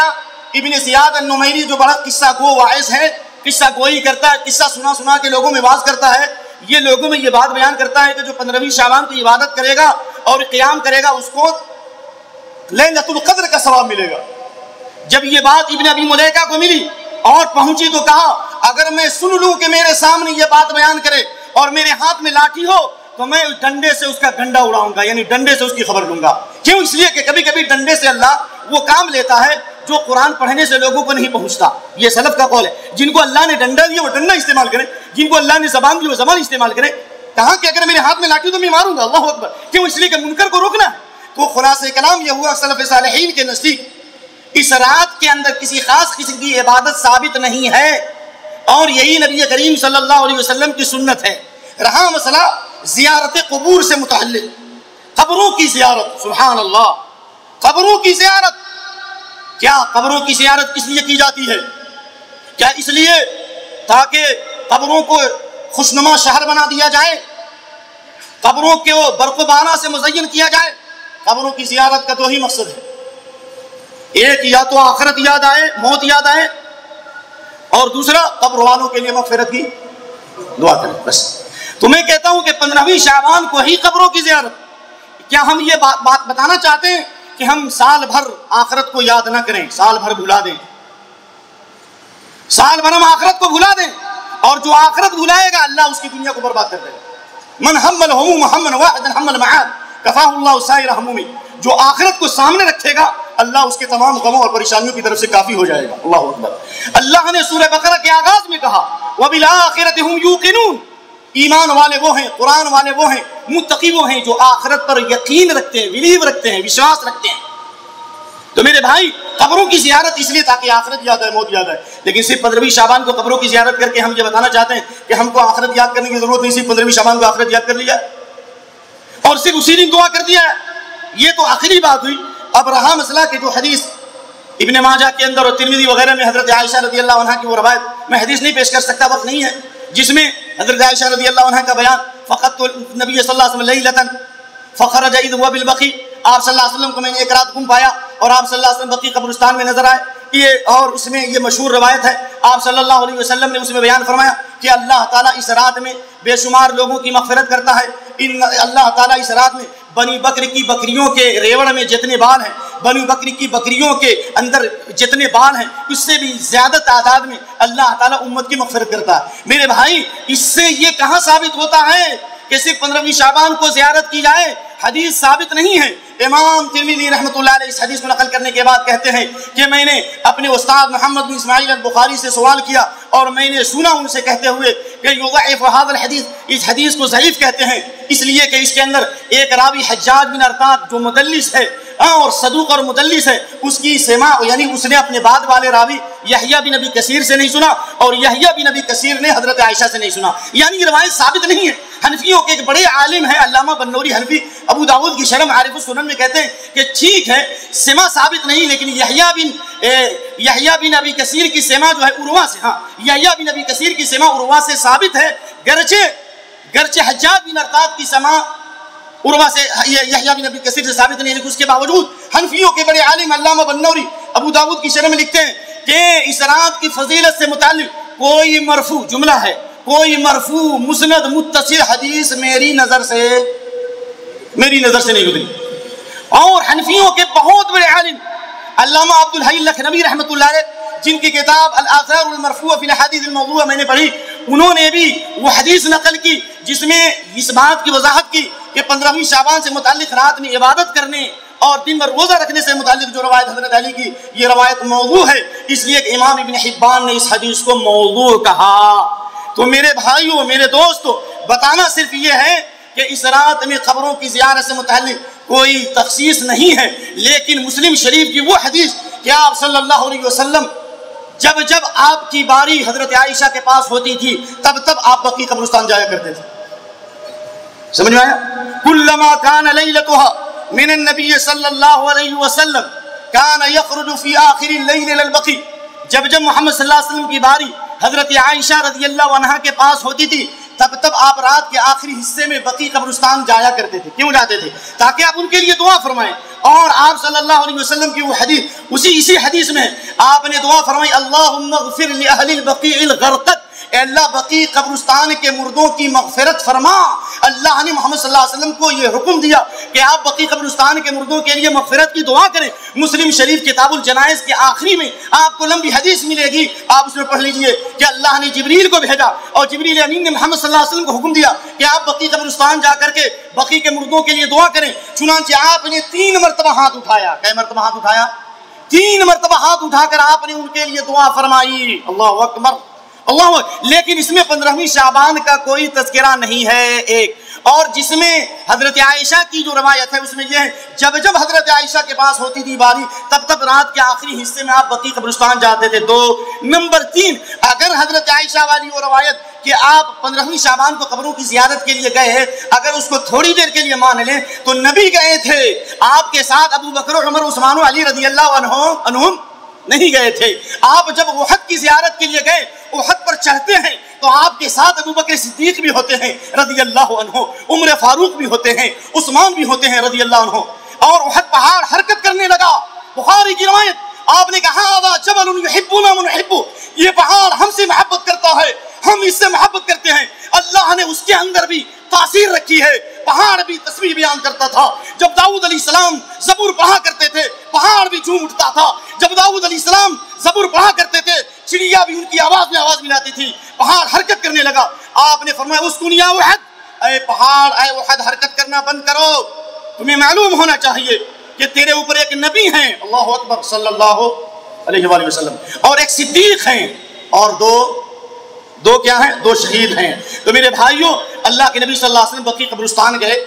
ابن زیاد النمیری جو بڑا قصہ گو واعظ ہے، قصہ گوئی کرتا ہے، قصہ سنا سنا کے لوگوں میں واعظ کرتا ہے، یہ لوگوں میں یہ بات بیان کرتا ہے کہ جو پندرہویں شعبان کی عبادت کرے گا اور قیام کرے گا اس کو لیلۃ القدر کا ثواب ملے گا۔ جب یہ بات ابن ابی ملیکہ کو ملی اور پہنچی تو کہا اگر میں سن لوں کہ میرے سامنے یہ بات بیان کرے اور میرے ہاتھ میں لاٹھی ہو تو میں ڈنڈے سے اس کا گھنڈا اڑاؤں گا، یعنی ڈنڈے سے اس کی خبر لوں گا۔ کیوں؟ اس لیے کہ کبھی کبھی ڈنڈے سے اللہ وہ کام لیتا ہے جو قرآن پڑھنے سے لوگوں کو نہیں پہنچتا۔ یہ سلف کا قول ہے، جن کو اللہ نے ڈنڈا دیا وہ ڈنڈا استعمال کریں، جن کو اللہ نے زبان دی وہ زبان استعمال کریں۔ کہا کہ اگر میرے ہاتھ میں لاٹھی تو میں ماروں گا، اللہ اکبر۔ کیوں؟ اس لیے کہ منکر کو روکنا ہے۔ تو خلاصہ کلام یہ ہوا سلف صالحین کے نزدیک اس رات کے اندر کسی خاص قسم کی عبادت ثابت نہیں ہے، اور یہی نبی کریم صلی اللہ علیہ وسلم کی سنت ہے۔ رہا مسئلہ زیارت قبور سے متعلق، قبروں کی زیارت، سبحان اللہ، قبروں کی زیارت، کیا قبروں کی زیارت کس لیے کی جاتی ہے؟ کیا اس لیے تاکہ قبروں کو خوشنما شہر بنا دیا جائے، قبروں کے وہ برق و بانا سے مزین کیا جائے؟ قبروں کی زیارت کا دو ہی مقصد ہے، ایک یا تو آخرت یاد آئے، موت یاد آئے، اور دوسرا قبر والوں کے لیے مغفرت کی دعا کریں، بس۔ تو میں کہتا ہوں کہ پندرہویں شعبان کو ہی قبروں کی زیارت، کیا ہم یہ بات, بات بتانا چاہتے ہیں کہ ہم سال بھر آخرت کو یاد نہ کریں، سال بھر بھلا دیں، سال بھر ہم آخرت کو بھلا دیں، اور جو آخرت بھلائے گا اللہ اس کی دنیا کو برباد کر دے گا۔ من ہم الہموم ہما واحدا ہم المعاد کفاہ اللہ سائر ہمومی، جو آخرت کو سامنے رکھے گا اللہ اس کے تمام غموں اور پریشانیوں کی طرف سے کافی ہو جائے گا۔ اللہ اکبر۔ اللہ نے سورہ بقرہ کے آغاز میں کہا وَبِالْآخِرَةِ هُمْ يُوقِنُونَ، ایمان والے وہ ہیں، قرآن والے وہ ہیں، متقی وہ ہیں جو آخرت پر یقین رکھتے ہیں، بلیو رکھتے ہیں، وشواس رکھتے ہیں۔ تو میرے بھائی قبروں کی زیارت اس لیے تاکہ آخرت یاد ہے، موت یاد ہے، لیکن صرف پندرہویں شعبان کو قبروں کی زیارت کر کے ہم یہ بتانا چاہتے ہیں کہ ہم کو آخرت یاد کرنے کی ضرورت نہیں، صرف پندرہویں شعبان کو آخرت یاد کر لیا اور صرف اسی دن دعا کر دیا ہے، یہ تو آخری بات ہوئی۔ اب رہا مسئلہ کہ جو حدیث ابن ماجہ کے اندر اور ترمذی وغیرہ میں حضرت عائشہ رضی اللہ عنہ کی وہ روایت، میں حدیث نہیں پیش کر سکتا، وقت نہیں ہے، جس میں حضرت عائشہ رضی اللہ عنہ کا بیان فقط نبی صلی اللہ علیہ وسلم لیلۃ فخرج اذ هو بالبقیع، آپ صلی اللہ علیہ وسلم کو میں نے ایک رات گم پایا اور آپ صلی اللہ علیہ وسلم بقیع قبرستان میں نظر آئے، یہ اور اس میں یہ مشہور روایت ہے، آپ صلی اللہ علیہ وسلم نے اس میں بیان فرمایا کہ اللہ تعالیٰ اس رات میں بے شمار لوگوں کی مغفرت کرتا ہے، ان اللہ تعالیٰ اس رات میں بنی بکر کی بکریوں کے ریوڑ میں جتنے بال ہیں، بنی بکری کی بکریوں کے اندر جتنے بال ہیں اس سے بھی زیادہ تعداد میں اللہ تعالیٰ امت کی مغفرت کرتا ہے۔ میرے بھائی اس سے یہ کہاں ثابت ہوتا ہے کہ صرف پندرہویں شعبان کو زیارت کی جائے؟ حدیث ثابت نہیں ہے۔ امام ترمذی رحمۃ اللہ علیہ اس حدیث کو نقل کرنے کے بعد کہتے ہیں کہ میں نے اپنے استاد محمد بن اسماعیل البخاری سے سوال کیا اور میں نے سنا ان سے کہتے ہوئے کہ یضعف هذا الحدیث، اس حدیث کو ضعیف کہتے ہیں اس لیے کہ اس کے اندر ایک راوی حجاج بن ارطاط جو مدلس ہے اور صدوق اور مدلس ہے، اس کی سماع یعنی اس نے اپنے بعد والے راوی یحییٰ بن ابی کثیر سے نہیں سنا اور یحییٰ بن ابی کثیر نے حضرت عائشہ سے نہیں سنا، یعنی یہ روایت ثابت نہیں ہے۔ حنفیوں کے ایک بڑے عالم ہیں علامہ بنوری حنفی، ابو داؤد کی شرح معارف السنن میں کہتے ہیں کہ ٹھیک ہے سماع ثابت نہیں، لیکن یحییٰ بن یحییٰ بن ابی کثیر کی سماع جو ہے عروہ سے، ہاں یحییٰ بن ابی کثیر کی سماع عروہ سے ثابت ہے، گرچہ گرچہ حجاج بن ارطاط کی سماع عروہ سے یحییٰ بن ابی کثیر سے ثابت نہیں، لیکن اس کے باوجود حنفیوں کے بڑے عالم علامہ بنوری ابو داؤد کی شرح میں لکھتے ہیں کہ اس رات کی فضیلت سے متعلق کوئی مرفوع جملہ ہے، کوئی مرفوع مسند متصل حدیث میری نظر سے میری نظر سے نہیں گزری۔ اور حنفیوں کے بہت بڑے عالم علامہ عبد الحی لکھنوی رحمۃ اللہ علیہ جن کی کتاب الآثار المرفوعہ فی الحدیث الموضوعہ میں نے پڑھی، انہوں نے بھی وہ حدیث نقل کی جس میں اس بات کی وضاحت کی کہ پندرہویں شعبان سے متعلق رات میں عبادت کرنے اور دن بھر روزہ رکھنے سے متعلق جو روایت حضرت علی کی یہ روایت موضوع ہے، اس لیے کہ امام ابن حبان نے اس حدیث کو موضوع کہا۔ تو میرے بھائیوں، میرے دوستو، بتانا صرف یہ ہے کہ اس رات میں قبروں کی زیارت سے متعلق کوئی تخصیص نہیں ہے، لیکن مسلم شریف کی وہ حدیث کہ آپ صلی اللہ علیہ وسلم جب جب آپ کی باری حضرت عائشہ کے پاس ہوتی تھی تب تب آپ بقیع قبرستان جایا کرتے تھے، سمجھ میں آیا؟ کلما کان لیلتها من النبی صلی اللہ علیہ وسلم کان یخرج فی آخر اللیل الی البقیع، جب جب محمد صلی اللہ علیہ وسلم کی باری حضرت عائشہ رضی اللہ عنہا کے پاس ہوتی تھی تب تب آپ رات کے آخری حصے میں بقیع قبرستان جایا کرتے تھے. کیوں جاتے تھے؟ تاکہ آپ ان کے لیے دعا فرمائیں. اور آپ صلی اللہ علیہ وسلم کی وہ حدیث، اسی اسی حدیث میں آپ نے دعا فرمائی، اللہم اغفر لأہل البقیع الغرقد، اے اللہ بقیع قبرستان کے مردوں کی مغفرت فرما. اللہ نے محمد صلی اللہ علیہ وسلم کو یہ حکم دیا کہ آپ بقیع قبرستان کے مردوں کے لیے مغفرت کی دعا کریں. مسلم شریف کتاب الجنائز کے آخری میں آپ کو لمبی حدیث ملے گی، آپ اس میں پڑھ لیجئے کہ اللہ نے جبریل کو بھیجا اور جبریل امین نے محمد صلی اللہ علیہ وسلم کو حکم دیا کہ آپ بقیع قبرستان جا کر کے بقیع کے مردوں کے لیے دعا کریں. چنانچہ آپ نے تین مرتبہ ہاتھ اٹھایا. کئی مرتبہ ہاتھ اٹھایا؟ تین مرتبہ ہاتھ اٹھا کر آپ نے ان کے لیے دعا فرمائی. اللہ اکبر اللہ. لیکن اس میں پندرہویں شعبان کا کوئی تذکرہ نہیں ہے. ایک اور جس میں حضرت عائشہ کی جو روایت ہے اس میں یہ ہے، جب جب حضرت عائشہ کے پاس ہوتی تھی باری، تب تب رات کے آخری حصے میں آپ بقیع قبرستان جاتے تھے. دو نمبر تین، اگر حضرت عائشہ والی وہ روایت کہ آپ پندرہویں شعبان کو قبروں کی زیارت کے لیے گئے ہیں، اگر اس کو تھوڑی دیر کے لیے مان لیں تو نبی گئے تھے، آپ کے ساتھ ابو بکر عمر عثمان و علی رضی اللہ عنہم نہیں گئے تھے. آپ جب احد کی زیارت کے لیے گئے، احد پر چڑھتے ہیں تو آپ کے ساتھ ابو بکر صدیق بھی ہوتے ہیں رضی اللہ عنہ، عمر فاروق بھی ہوتے ہیں، عثمان بھی ہوتے ہیں رضی اللہ عنہ. اور احد پہاڑ حرکت کرنے لگا. بخاری کی روایت، آپ نے کہا هذا جبل يحبنا ونحب، یہ پہاڑ ہم سے محبت کرتا ہے، ہم اس سے محبت کرتے ہیں. اللہ نے اس کے اندر بھی تاثیر رکھی ہے. پہاڑ بھی تسبیح بیان کرتا تھا. جب داؤد علیہ السلام زبور پڑھا کرتے تھے پہاڑ بھی جھوم اٹھتا تھا. جب داؤد علیہ السلام زبور پڑھا کرتے تھے چڑیا بھی ان کی آواز میں آواز ملاتی تھی. پہاڑ حرکت کرنے لگا. آپ نے فرمایا اسکن یا احد، اے پہاڑ اے احد حرکت کرنا بند کرو. تمہیں معلوم ہونا چاہیے کہ تیرے اوپر ایک نبی ہیں، اللہ اکبر صلی اللہ علیہ وآلہ وسلم، اور ایک صدیق ہیں، اور دو دو کیا ہیں؟ دو شہید ہیں. تو میرے بھائیوں، اللہ کے نبی صلی اللہ علیہ وسلم بقیع قبرستان گئے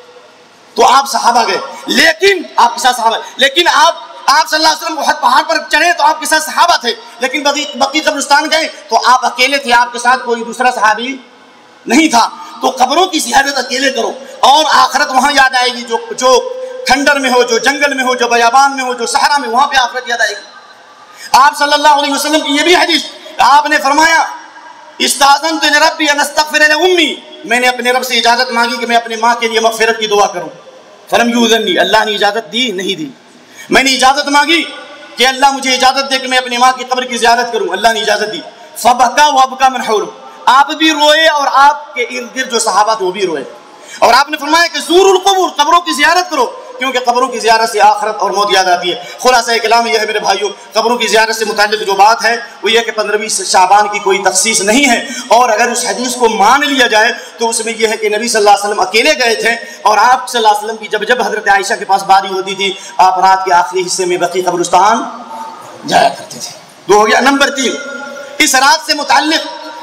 تو آپ صحابہ گئے، لیکن آپ کے ساتھ صحابہ لیکن آپ آپ صلی اللہ علیہ وسلم احد پہاڑ پر چڑھے تو آپ کے ساتھ صحابہ تھے، لیکن بقیع قبرستان گئے تو آپ اکیلے تھے، آپ کے ساتھ کوئی دوسرا صحابی نہیں تھا. تو قبروں کی زیارت اکیلے کرو اور آخرت وہاں یاد آئے گی. جو جو کھنڈر میں ہو، جو جنگل میں ہو، جو بیابان میں ہو، جو صحرا میں، وہاں پہ آخرت یاد آئے گی. آپ صلی اللہ علیہ وسلم کی یہ بھی حدیث، آپ نے فرمایا استاذنت لربی ان استغفر لاممی، میں نے اپنے رب سے اجازت مانگی کہ میں اپنے ماں کے لیے مغفرت کی دعا کروں. فلم یؤذنی، اللہ نے اجازت دی نہیں دی. میں نے اجازت مانگی کہ اللہ مجھے اجازت دے کہ میں اپنی ماں کی قبر کی زیارت کروں، اللہ نے اجازت دی. فبکا وابکا من حوله، آپ بھی روئے اور آپ کے ارد گرد جو صحابہ تھے وہ بھی روئے. اور آپ نے فرمایا کہ زوروا القبور، قبروں کی زیارت کرو، کیونکہ قبروں کی زیارت سے آخرت اور موت یاد آتی ہے. خلاصہ کلام یہ ہے میرے بھائیوں، قبروں کی زیارت سے متعلق جو بات ہے وہ یہ کہ پندرہویں شعبان کی کوئی تخصیص نہیں ہے. اور اگر اس حدیث کو مان لیا جائے تو اس میں یہ ہے کہ نبی صلی اللہ علیہ وسلم اکیلے گئے تھے، اور آپ صلی اللہ علیہ وسلم کی جب جب حضرت عائشہ کے پاس باری ہوتی تھی آپ رات کے آخری حصے میں بقیع قبرستان جایا کرتے تھے. دو ہو گیا. نمبر تین، اس رات سے متعلق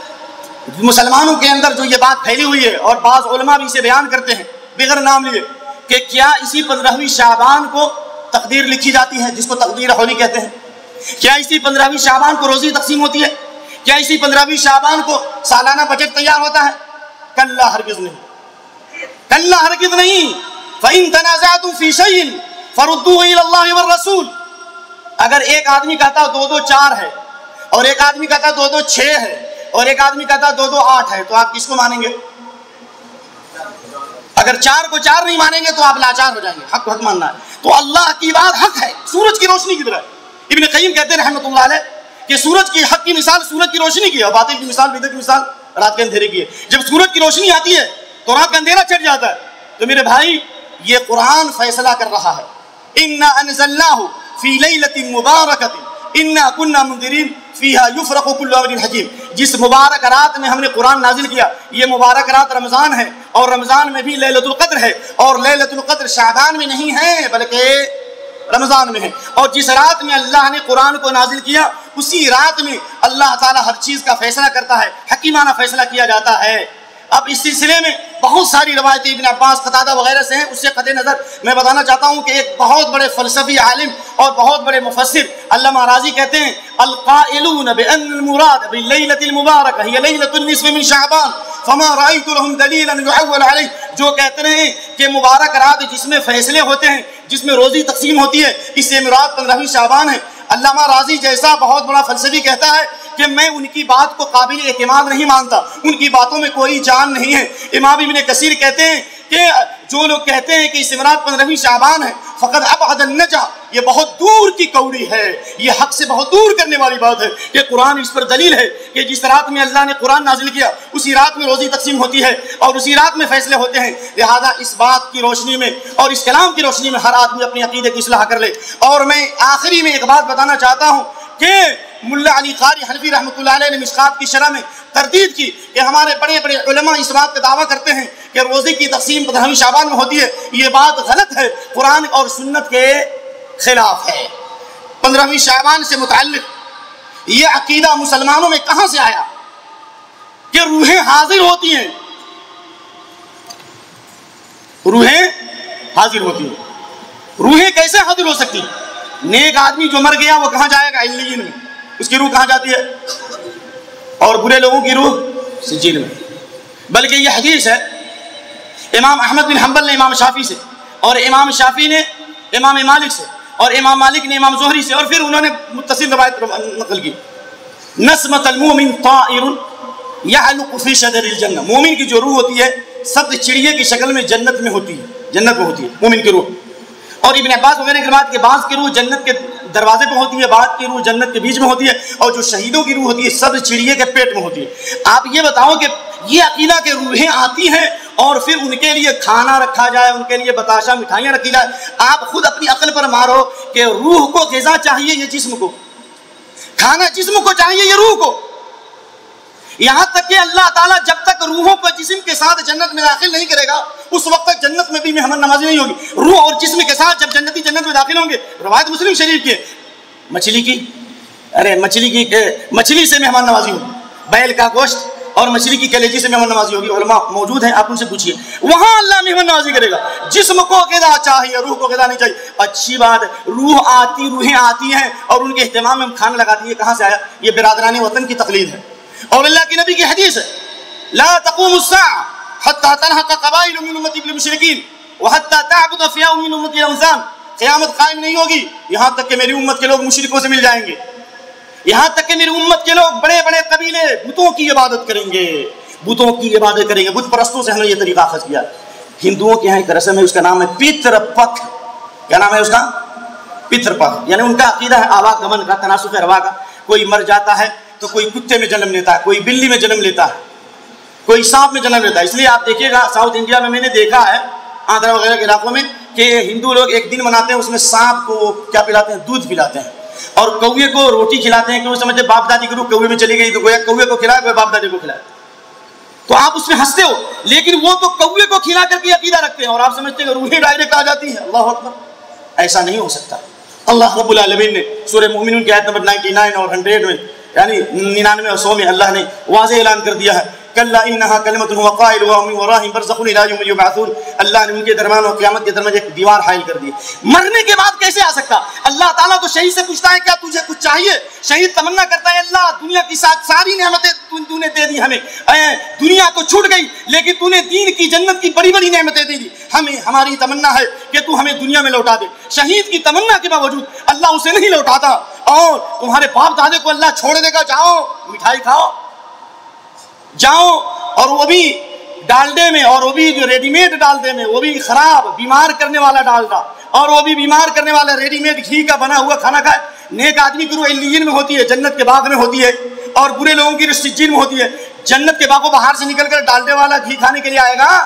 مسلمانوں کے اندر جو یہ بات پھیلی ہوئی ہے اور بعض علماء بھی اسے بیان کرتے ہیں بغیر نام لیے کہ کیا اسی پندرہویں شعبان کو تقدیر لکھی جاتی ہے جس کو تقدیر ہولی کہتے ہیں؟ کیا اسی پندرہویں شعبان کو روزی تقسیم ہوتی ہے؟ کیا اسی پندرہویں شعبان کو سالانہ بجٹ تیار ہوتا ہے؟ کلا ہرگز نہیں، کلا ہرگز نہیں. فَإِن تَنَازَعْتُمْ فِي شَيْءٍ فَرُدُّوهُ إِلَى اللَّهِ وَالرَّسُولِ، اگر ایک آدمی کہتا دو دو چار ہے اور ایک آدمی کہتا دو دو چھ ہے اور ایک آدمی کہتا دو دو آٹھ ہے تو آپ کس کو مانیں گے؟ اگر چار کو چار نہیں مانیں گے تو آپ لاچار ہو جائیں گے. حق کو حق ماننا ہے. تو اللہ کی بات حق ہے، سورج کی روشنی کی طرح. ابن قیم کہتے ہیں رحمۃ اللہ علیہ کہ سورج کی حق کی مثال سورج کی روشنی کی ہے اور باطل کی مثال بدعت کی مثال رات کے اندھیرے کی ہے. جب سورج کی روشنی آتی ہے تو رات کا اندھیرا چڑھ جاتا ہے. تو میرے بھائی یہ قرآن فیصلہ کر رہا ہے. انا انزلناہ فی لیلۃ مبارکۃ انا کنا منذرین فیہا یفرق کل امر حکیم. جس مبارک رات میں ہم نے قرآن نازل کیا، یہ مبارک رات رمضان ہے اور رمضان میں بھی لیلۃ القدر ہے، اور لیلۃ القدر شعبان میں نہیں ہے بلکہ رمضان میں ہے. اور جس رات میں اللہ نے قرآن کو نازل کیا اسی رات میں اللہ تعالیٰ ہر چیز کا فیصلہ کرتا ہے، حکیمانہ فیصلہ کیا جاتا ہے. اب اس سلسلے میں بہت ساری روایتیں ابن عباس، قتادہ وغیرہ سے ہیں. اس سے قطع نظر میں بتانا چاہتا ہوں کہ ایک بہت بڑے فلسفی عالم اور بہت بڑے مفسر علامہ راضی کہتے ہیں القائلون بان المراد باللیلۃ المبارکہ ہی لیلۃ النصف من شعبان فما رأیت لهم دلیلا يعول علیہ. جو کہتے ہیں کہ مبارک رات جس میں فیصلے ہوتے ہیں، جس میں روزی تقسیم ہوتی ہے، اس سے مراد پندرہویں شعبان ہے. علامہ راضی جیسا بہت بڑا فلسفی کہتا ہے کہ میں ان کی بات کو قابل اعتماد نہیں مانتا، ان کی باتوں میں کوئی جان نہیں ہے۔ امام ابن کثیر کہتے ہیں کہ جو لوگ کہتے ہیں کہ اس رات پندرہویں شعبان ہے فقط ابعد النجا، یہ بہت دور کی کوڑی ہے، یہ حق سے بہت دور کرنے والی بات ہے کہ قرآن اس پر دلیل ہے کہ جس رات میں اللہ نے قرآن نازل کیا اسی رات میں روزی تقسیم ہوتی ہے اور اسی رات میں فیصلے ہوتے ہیں۔ لہذا اس بات کی روشنی میں اور اس کلام کی روشنی میں ہر آدمی اپنے عقیدے کی اصلاح کر لے۔ اور میں آخری میں ایک بات بتانا چاہتا ہوں کہ ملا علی قاری حنفی رحمۃ اللہ علیہ نے مشکات کی شرح میں تردید کی کہ ہمارے بڑے بڑے علماء اس بات کا دعویٰ کرتے ہیں کہ روزے کی تقسیم پندرہویں شعبان میں ہوتی ہے، یہ بات غلط ہے، قرآن اور سنت کے خلاف ہے۔ پندرہویں شعبان سے متعلق یہ عقیدہ مسلمانوں میں کہاں سے آیا کہ روحیں حاضر ہوتی ہیں؟ روحیں حاضر ہوتی ہیں، روحیں کیسے حاضر ہو سکتی؟ نیک آدمی جو مر گیا وہ کہاں جائے گا؟ علیین میں، اس کی روح کہاں جاتی ہے؟ اور برے لوگوں کی روح سجین میں۔ بلکہ یہ حدیث ہے امام احمد بن حنبل نے امام شافعی سے، اور امام شافعی نے امام مالک سے، اور امام مالک نے امام زہری سے، اور پھر انہوں نے متصل روایت نقل کی۔ نسمۃ المومن طائر یعلق فی شجر الجنہ، مومن کی جو روح ہوتی ہے سبز چڑیے کی شکل میں جنت میں ہوتی ہے، جنت میں ہوتی ہے مومن کی روح۔ اور ابن عباس وغیرہ کی روایت کے بعض کی روح جنت کے دروازے پہ ہوتی ہے، بعض کی روح جنت کے بیچ میں ہوتی ہے، اور جو شہیدوں کی روح ہوتی ہے سبز چڑیے کے پیٹ میں ہوتی ہے۔ آپ یہ بتاؤ کہ یہ عقیدہ کہ روحیں آتی ہیں اور پھر ان کے لیے کھانا رکھا جائے، ان کے لیے بتاشا مٹھائیاں رکھی جائے، آپ خود اپنی عقل پر مارو کہ روح کو غذا چاہیے یہ جسم کو، کھانا جسم کو چاہیے یہ روح کو۔ یہاں تک کہ اللہ تعالیٰ جب تک روحوں کو جسم کے ساتھ جنت میں داخل نہیں کرے گا اس وقت تک جنت میں بھی مہمان نوازی نہیں ہوگی۔ روح اور جسم کے ساتھ جب جنتی جنت میں داخل ہوں گے، روایت مسلم شریف کی ہے، مچھلی کی ارے مچھلی کی مچھلی سے مہمان نوازی ہوگی، بیل کا گوشت اور مچھلی کی کلیجی سے مہمان نوازی ہوگی۔ علماء موجود ہیں، آپ ان سے پوچھیے، وہاں اللہ مہمان نوازی کرے گا۔ جسم کو غذا چاہیے، روح کو غذا نہیں چاہیے۔ اچھی بات ہے، روح آتی روحیں آتی ہیں اور ان کے اہتمام میں ہم کھانا لگاتی ہے، کہاں سے آیا؟ یہ برادران وطن کی تقلید ہے۔ اور اللہ کے نبی کی حدیث ہے لا تقوم الساعة حتى تنهق قبائل من امتی بالمشرکین وحتى تعبد فئة من امتی الاوثان، قیامت قائم نہیں ہوگی یہاں تک کہ میری امت کے لوگ مشرکوں سے مل جائیں گے، یہاں تک کہ میری امت کے لوگ بڑے بڑے قبیلے بتوں کی عبادت کریں گے، بتوں کی عبادت کریں گے۔ بت پرستوں سے ہم نے یہ طریقہ اخذ کیا۔ ہندوؤں کے یہاں ایک رسم ہے، اس کا نام ہے پتر پتھ۔ کیا نام ہے اس کا؟ پتر پتھ، یعنی ان کا عقیدہ ہے آواگمن کا، تناسخ ارواح کا۔ کوئی مر جاتا ہے تو کوئی کتے میں جنم لیتا ہے، کوئی بلی میں جنم لیتا ہے، کوئی سانپ میں جنم لیتا ہے۔ اس لیے آپ دیکھیے گا ساؤتھ انڈیا میں میں نے دیکھا ہے، آندھرا وغیرہ کے علاقوں میں، کہ ہندو لوگ ایک دن مناتے ہیں، اس میں سانپ کو کیا پلاتے ہیں؟ دودھ پلاتے ہیں، اور کوے کو روٹی کھلاتے ہیں کہ وہ سمجھتے باپ دادی کی روح کوے میں چلی گئی تو گویا کوے کو کھلائے، کوئی باپ دادی کو کھلائے۔ تو آپ اس میں ہنستے ہو، لیکن وہ تو کوے کو کھلا کر کے عقیدہ رکھتے ہیں اور آپ سمجھتے ہیں کہ روحیں ڈائریکٹ آ جاتی ہیں۔ اللہ اکبر، ایسا نہیں ہو سکتا۔ اللہ رب العالمین نے سورہ مومنون کی آیت نمبر نائنٹی نائن اور ہنڈریڈ میں، یعنی ننانوے اور سو میں اللہ نے واضح اعلان کر دیا ہے کلا انہا کلمۃ هو قائلها ومن ورائهم برزخ الى یوم یبعثون۔ اللہ نے ان کے درمیان اور قیامت کے درمیان ایک دیوار حائل کر دی۔ مرنے کے بعد کیسے آ سکتا؟ اللہ تعالیٰ تو شہید سے پوچھتا ہے کیا تجھے کچھ چاہیے؟ شہید تمنا کرتا ہے اللہ دنیا کی ساری نعمتیں تو نے دے دی ہمیں، دنیا تو چھوٹ گئی لیکن تو نے دین کی جنت کی بڑی بڑی نعمتیں دے دی، ہمیں ہماری تمنا ہے کہ تو ہمیں دنیا میں لوٹا دے۔ شہید کی تمنا کے باوجود اللہ اسے نہیں لوٹاتا، اور تمہارے باپ دادے کو اللہ چھوڑ دے گا، جاؤ مٹھائی کھاؤ جاؤ، اور وہ بھی ڈالڈے میں، اور وہ بھی جو ریڈی میڈ ڈالڈے میں، وہ بھی خراب بیمار کرنے والا ڈالڈا، اور وہ بھی بیمار کرنے والا ریڈی میڈ گھی کا بنا ہوا کھانا کھائے۔ نیک آدمی کی روح علیین میں ہوتی ہے، جنت کے باغ میں ہوتی ہے، اور برے لوگوں کی روح سجین میں ہوتی ہے۔ جنت کے باغوں باہر سے نکل کر ڈالڈے والا گھی کھانے کے لیے آئے گا،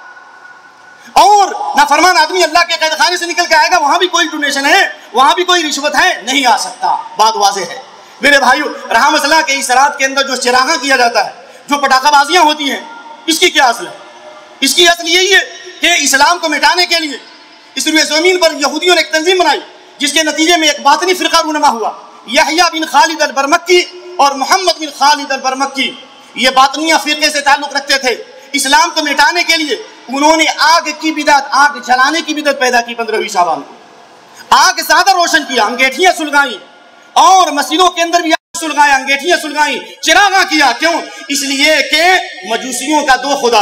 اور نافرمان آدمی اللہ کے قید خانے سے نکل کے آئے گا، وہاں بھی کوئی ڈونیشن ہے، وہاں بھی کوئی رشوت ہے، نہیں آ سکتا۔ بات واضح ہے میرے بھائیو۔ رحم اللہ کے اس رات کے اندر جو چراغاں کیا جاتا ہے، جو پٹاخہ بازیاں ہوتی ہیں، اس کی کیا اصل ہے؟ اس کی اصل یہی ہے کہ اسلام کو مٹانے کے لیے اس روئے زمین پر یہودیوں نے ایک تنظیم بنائی، جس کے نتیجے میں ایک باطنی فرقہ رونما ہوا، یحییٰ بن خالد البرمکی اور محمد بن خالد البرمکی۔ یہ باطنیہ فرقے سے تعلق رکھتے تھے۔ اسلام کو مٹانے کے لیے انہوں نے آگ کی بدعت، آگ جلانے کی بدعت پیدا کی۔ پندرہویں شعبان کو آگ زیادہ روشن کیا، انگیٹھیاں سلگائیں، اور مسجدوں کے اندر بھی سلگائیں، انگیٹھیاں سلگائیں، چراغاں کیا۔ کیوں؟ اس لیے کہ مجوسیوں کا دو خدا ہے،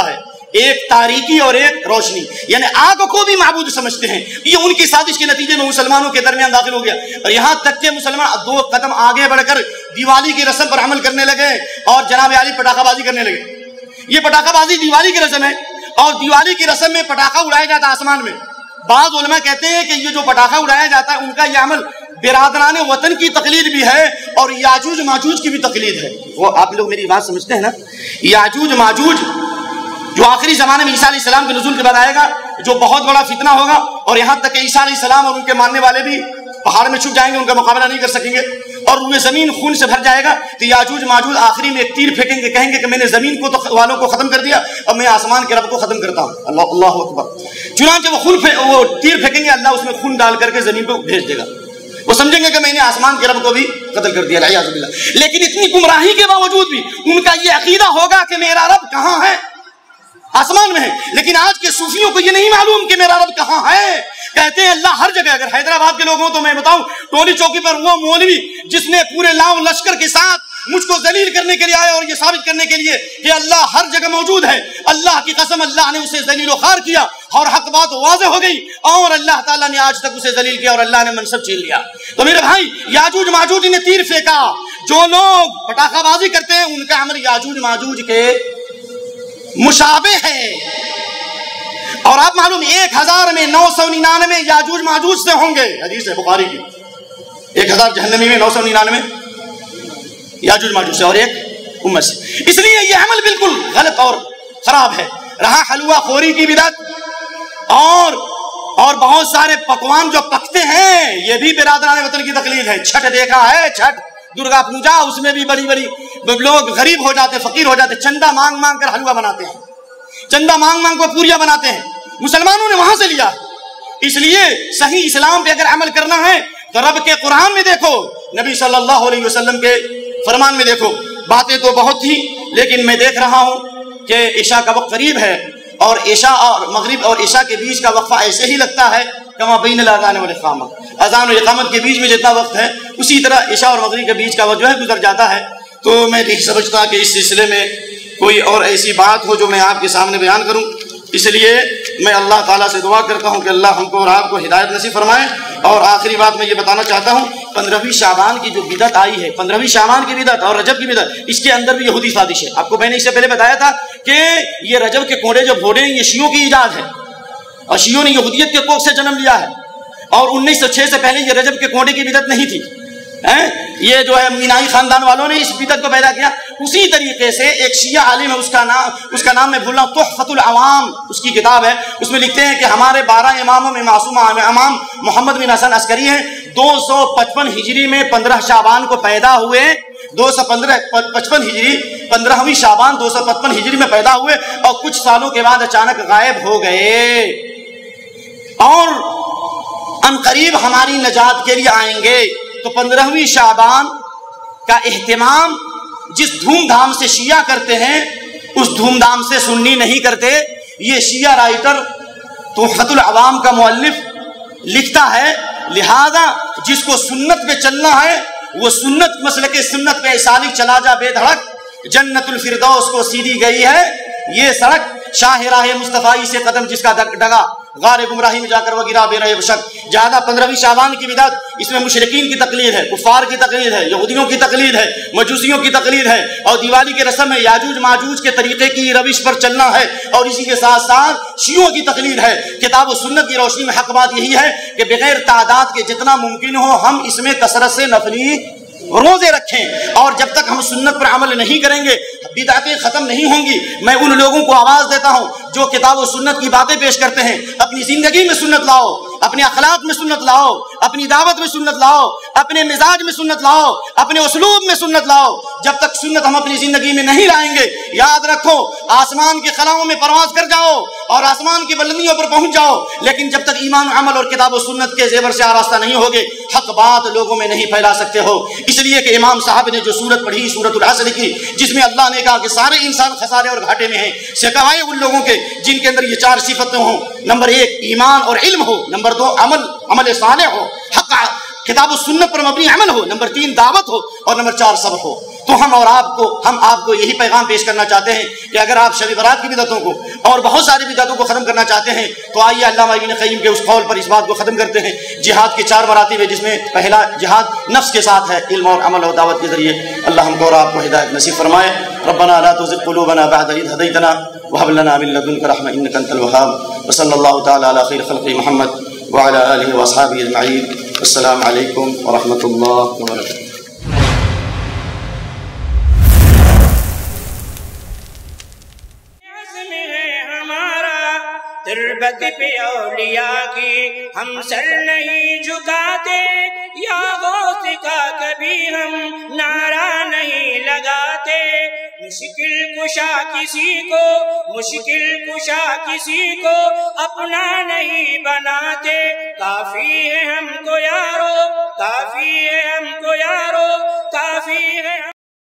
ایک تاریکی اور ایک روشنی، یعنی آگ کو بھی معبود سمجھتے ہیں. یہ ان کی سازش کے نتیجے میں مسلمانوں کے درمیان داخل ہو گیا، اور یہاں تک کہ مسلمان دو قدم آگے بڑھ کر دیوالی کی رسم پر عمل کرنے لگے اور جناب عالی پٹاخہ بازی کرنے لگے. یہ پٹاخہ بازی دیوالی کی رسم ہے، اور دیوالی کی رسم میں پٹاخہ اڑایا جاتا ہے آسمان میں. بعض علماء کہتے ہیں کہ یہ جو پٹاخہ اڑایا جاتا ہے ان کا یہ عمل برادران وطن کی تقلید بھی ہے اور یاجوج ماجوج کی بھی تقلید ہے. وہ آپ لوگ میری بات سمجھتے ہیں نا؟ یاجوج ماجوج جو آخری زمانے میں عیسیٰ علیہ السلام کے نزول کے بعد آئے گا، جو بہت بڑا فتنہ ہوگا، اور یہاں تک کہ عیسیٰ علیہ السلام اور ان کے ماننے والے بھی پہاڑ میں چھپ جائیں گے، ان کا مقابلہ نہیں کر سکیں گے، اور روئے زمین خون سے بھر جائے گا. تو یاجوج ماجوج آخری میں ایک تیر پھینکیں گے، کہیں گے کہ میں نے زمین کو تو والوں کو ختم کر دیا، اب میں آسمان کے رب کو ختم کرتا ہوں. اللہ اللہ اکبر. چنانچہ وہ خون وہ تیر پھینکیں گے، اللہ اس میں خون ڈال کر کے زمین کو بھیج دے گا. وہ سمجھیں گے کہ میں نے آسمان کے رب کو بھی قتل کر دیا. العیاذ باللہ. لیکن اتنی گمراہی کے باوجود بھی ان کا یہ عقیدہ ہوگا کہ میرا رب کہاں ہے؟ آسمان میں ہے. لیکن آج کے صوفیوں کو یہ نہیں معلوم کہ میرا رب کہاں ہے. کہتے ہیں اللہ ہر جگہ. اگر حیدرآباد کے لوگ ہوں تو میں بتاؤں، ٹولی چوکی پر وہ مولوی جس نے پورے لاؤ لشکر کے ساتھ مجھ کو ذلیل کرنے کے لیے آیا اور یہ ثابت کرنے کے لیے کہ اللہ ہر جگہ موجود ہے، اللہ کی قسم اللہ نے اسے ذلیل و خوار کیا اور حق بات واضح ہو گئی، اور اللہ تعالیٰ نے آج تک اسے ذلیل کیا اور اللہ نے منصب چھین لیا. تو میرے بھائی، یاجوج ماجوج نے تیر پھینکا. جو لوگ پٹاخہ بازی کرتے ہیں ان کا عمل یاجوج ماجوج کے مشابہ ہے. اور آپ معلوم ایک ہزار میں نو سو ننانوے یاجوج ماجوج سے ہوں گے. حدیث ہے بخاری کی، ایک ہزار جہنمی میں نو سو ننانوے یاجوج ماجوج سے اور ایک امت سے. اس لیے یہ عمل بالکل غلط اور خراب ہے. رہا حلوہ خوری کی بدعت اور اور بہت سارے پکوان جو پکتے ہیں، یہ بھی برادران وطن کی تقلید ہے. چھٹ دیکھا ہے، چھٹ درگا پوجا، اس میں بھی بڑی بڑی لوگ غریب ہو جاتے، فقیر ہو جاتے، چندہ مانگ مانگ کر حلوہ بناتے ہیں، چندہ مانگ مانگ کر پوریاں بناتے ہیں. مسلمانوں نے وہاں سے لیا. اس لیے صحیح اسلام پہ اگر عمل کرنا ہے تو رب کے قرآن میں دیکھو، نبی صلی اللہ علیہ وسلم کے فرمان میں دیکھو. باتیں تو بہت تھی، لیکن میں دیکھ رہا ہوں کہ عشاء کا وقت قریب ہے، اور عشاء اور مغرب اور عشاء کے بیچ کا وقفہ ایسے ہی لگتا ہے کما بین الاذان والاقامت. اذان و اقامت کے بیچ میں جتنا وقت ہے اسی طرح عشاء اور مغرب کے بیچ کا وقت جو ہے گزر جاتا ہے. تو میں نہیں سمجھتا کہ اس سلسلے میں کوئی اور ایسی بات ہو جو میں آپ کے سامنے بیان کروں. اس لیے میں اللہ تعالیٰ سے دعا کرتا ہوں کہ اللہ ہم کو اور آپ کو ہدایت نصیب فرمائے. اور آخری بات میں یہ بتانا چاہتا ہوں، پندرہویں شعبان کی جو بدعت آئی ہے، پندرہویں شعبان کی بدعت اور رجب کی بدعت، اس کے اندر بھی یہودی سازش ہے. آپ کو میں نے اس سے پہلے بتایا تھا کہ یہ رجب کے کوڑے جو بھوڑے ہیں یہ شیعوں کی ایجاد ہے، اور شیعوں نے یہودیت کے کوکھ سے جنم لیا ہے. اور انیس سو چھ سے پہلے یہ رجب کے کوڑے کی بدعت نہیں تھی. یہ جو ہے مینائی خاندان والوں نے اس بدعت کو پیدا کیا. اسی طریقے سے ایک شیعہ عالم ہے، اس کا نام اس کا نام میں بھول رہا ہوں، تحفۃ العوام اس کی کتاب ہے. اس میں لکھتے ہیں کہ ہمارے بارہ اماموں میں معصوم امام محمد بن حسن عسکری ہیں، دو سو پچپن ہجری میں پندرہ شعبان کو پیدا ہوئے. دو سو پندرہ پچپن ہجری پندرہویں شعبان دو سو پچپن ہجری میں پیدا ہوئے اور کچھ سالوں کے بعد اچانک غائب ہو گئے، اور ان قریب ہماری نجات کے لیے آئیں گے. تو پندرہویں شعبان کا اہتمام جس دھوم دھام سے شیعہ کرتے ہیں اس دھوم دھام سے سنی نہیں کرتے. یہ شیعہ رائٹر تحفۃ العوام کا مؤلف لکھتا ہے، لہذا جس کو سنت پہ چلنا ہے وہ سنت مسلک سنت پہ سالک چلا جا بے دھڑک، جنت الفردوس کو سیدھی گئی ہے یہ سڑک. شاہ راہ مصطفی سے قدم جس کا ڈگا، غار گمراہی میں جا کر وہ گرا بے رہے شک. جہاں پندرہویں شعبان کی بدعت، اس میں مشرکین کی تقلید ہے، کفار کی تقلید ہے، یہودیوں کی تقلید ہے، مجوسیوں کی تقلید ہے، اور دیوالی کی رسم ہے یاجوج ماجوج کے طریقے کی روش پر چلنا ہے. اور اسی کے ساتھ ساتھ شیعوں کی تقلید ہے. کتاب و سنت کی روشنی میں حق بات یہی ہے کہ بغیر تعداد کے جتنا ممکن ہو ہم اس میں کثرت سے نفلی روزے رکھیں، اور جب تک ہم سنت پر عمل نہیں کریں گے بدعتیں ختم نہیں ہوں گی. میں ان لوگوں کو آواز دیتا ہوں جو کتاب و سنت کی باتیں پیش کرتے ہیں، اپنی زندگی میں سنت لاؤ، اپنے اخلاق میں سنت لاؤ، اپنی دعوت میں سنت لاؤ، اپنے مزاج میں سنت لاؤ، اپنے اسلوب میں سنت لاؤ. جب تک سنت ہم اپنی زندگی میں نہیں لائیں گے، یاد رکھو آسمان کے خلاؤں میں پرواز کر جاؤ اور آسمان کی بلندیوں پر پہنچ جاؤ، لیکن جب تک ایمان و عمل اور کتاب و سنت کے زیور سے آراستہ نہیں ہوگے حق بات لوگوں میں نہیں پھیلا سکتے ہو. اس لیے کہ امام صاحب نے جو سورت پڑھی سورت العصر کی، جس میں اللہ نے کہا کہ سارے انسان خسارے اور گھاٹے میں ہیں، سکھائے ان لوگوں کے جن کے اندر یہ چار صفتیں ہوں. نمبر ایک ایمان اور علم ہو، نمبر دو عمل عمل صالح ہو، حق کتاب و سنت پر مبنی عمل ہو، نمبر تین دعوت ہو، اور نمبر چار صبر ہو. تو تو ہم اور آپ کو ہم آپ کو یہی پیغام پیش کرنا چاہتے ہیں کہ اگر آپ شب برات کی بدعتوں کو اور بہت ساری بدعتوں کو ختم کرنا چاہتے ہیں تو آئیے علامہ ابن قیم کے اس قول پر اس بات کو ختم کرتے ہیں۔ جہاد کے چار مراتب ہے، جس میں پہلا جہاد نفس کے ساتھ ہے، علم اور عمل اور دعوت کے ذریعے۔ اللہ ہم کو اور آپ کو ہدایت نصیب فرمائے۔ ربنا لا تزغ قلوبنا بعد إذ هديتنا وهب لنا من لدنك رحمة إنك أنت الوهاب، وصلى الله تعالى على خير خلقه محمد وعلى آله وأصحابه أجمعين، والسلام عليكم ورحمة الله وبركاته۔ تربت پہ اولیاء کی ہم سر نہیں جھکاتے، یا غوث کا کبھی ہم نعرہ نہیں لگاتے۔ مشکل کشا کسی کو مشکل کشا کسی کو اپنا نہیں بناتے، کافی ہے ہم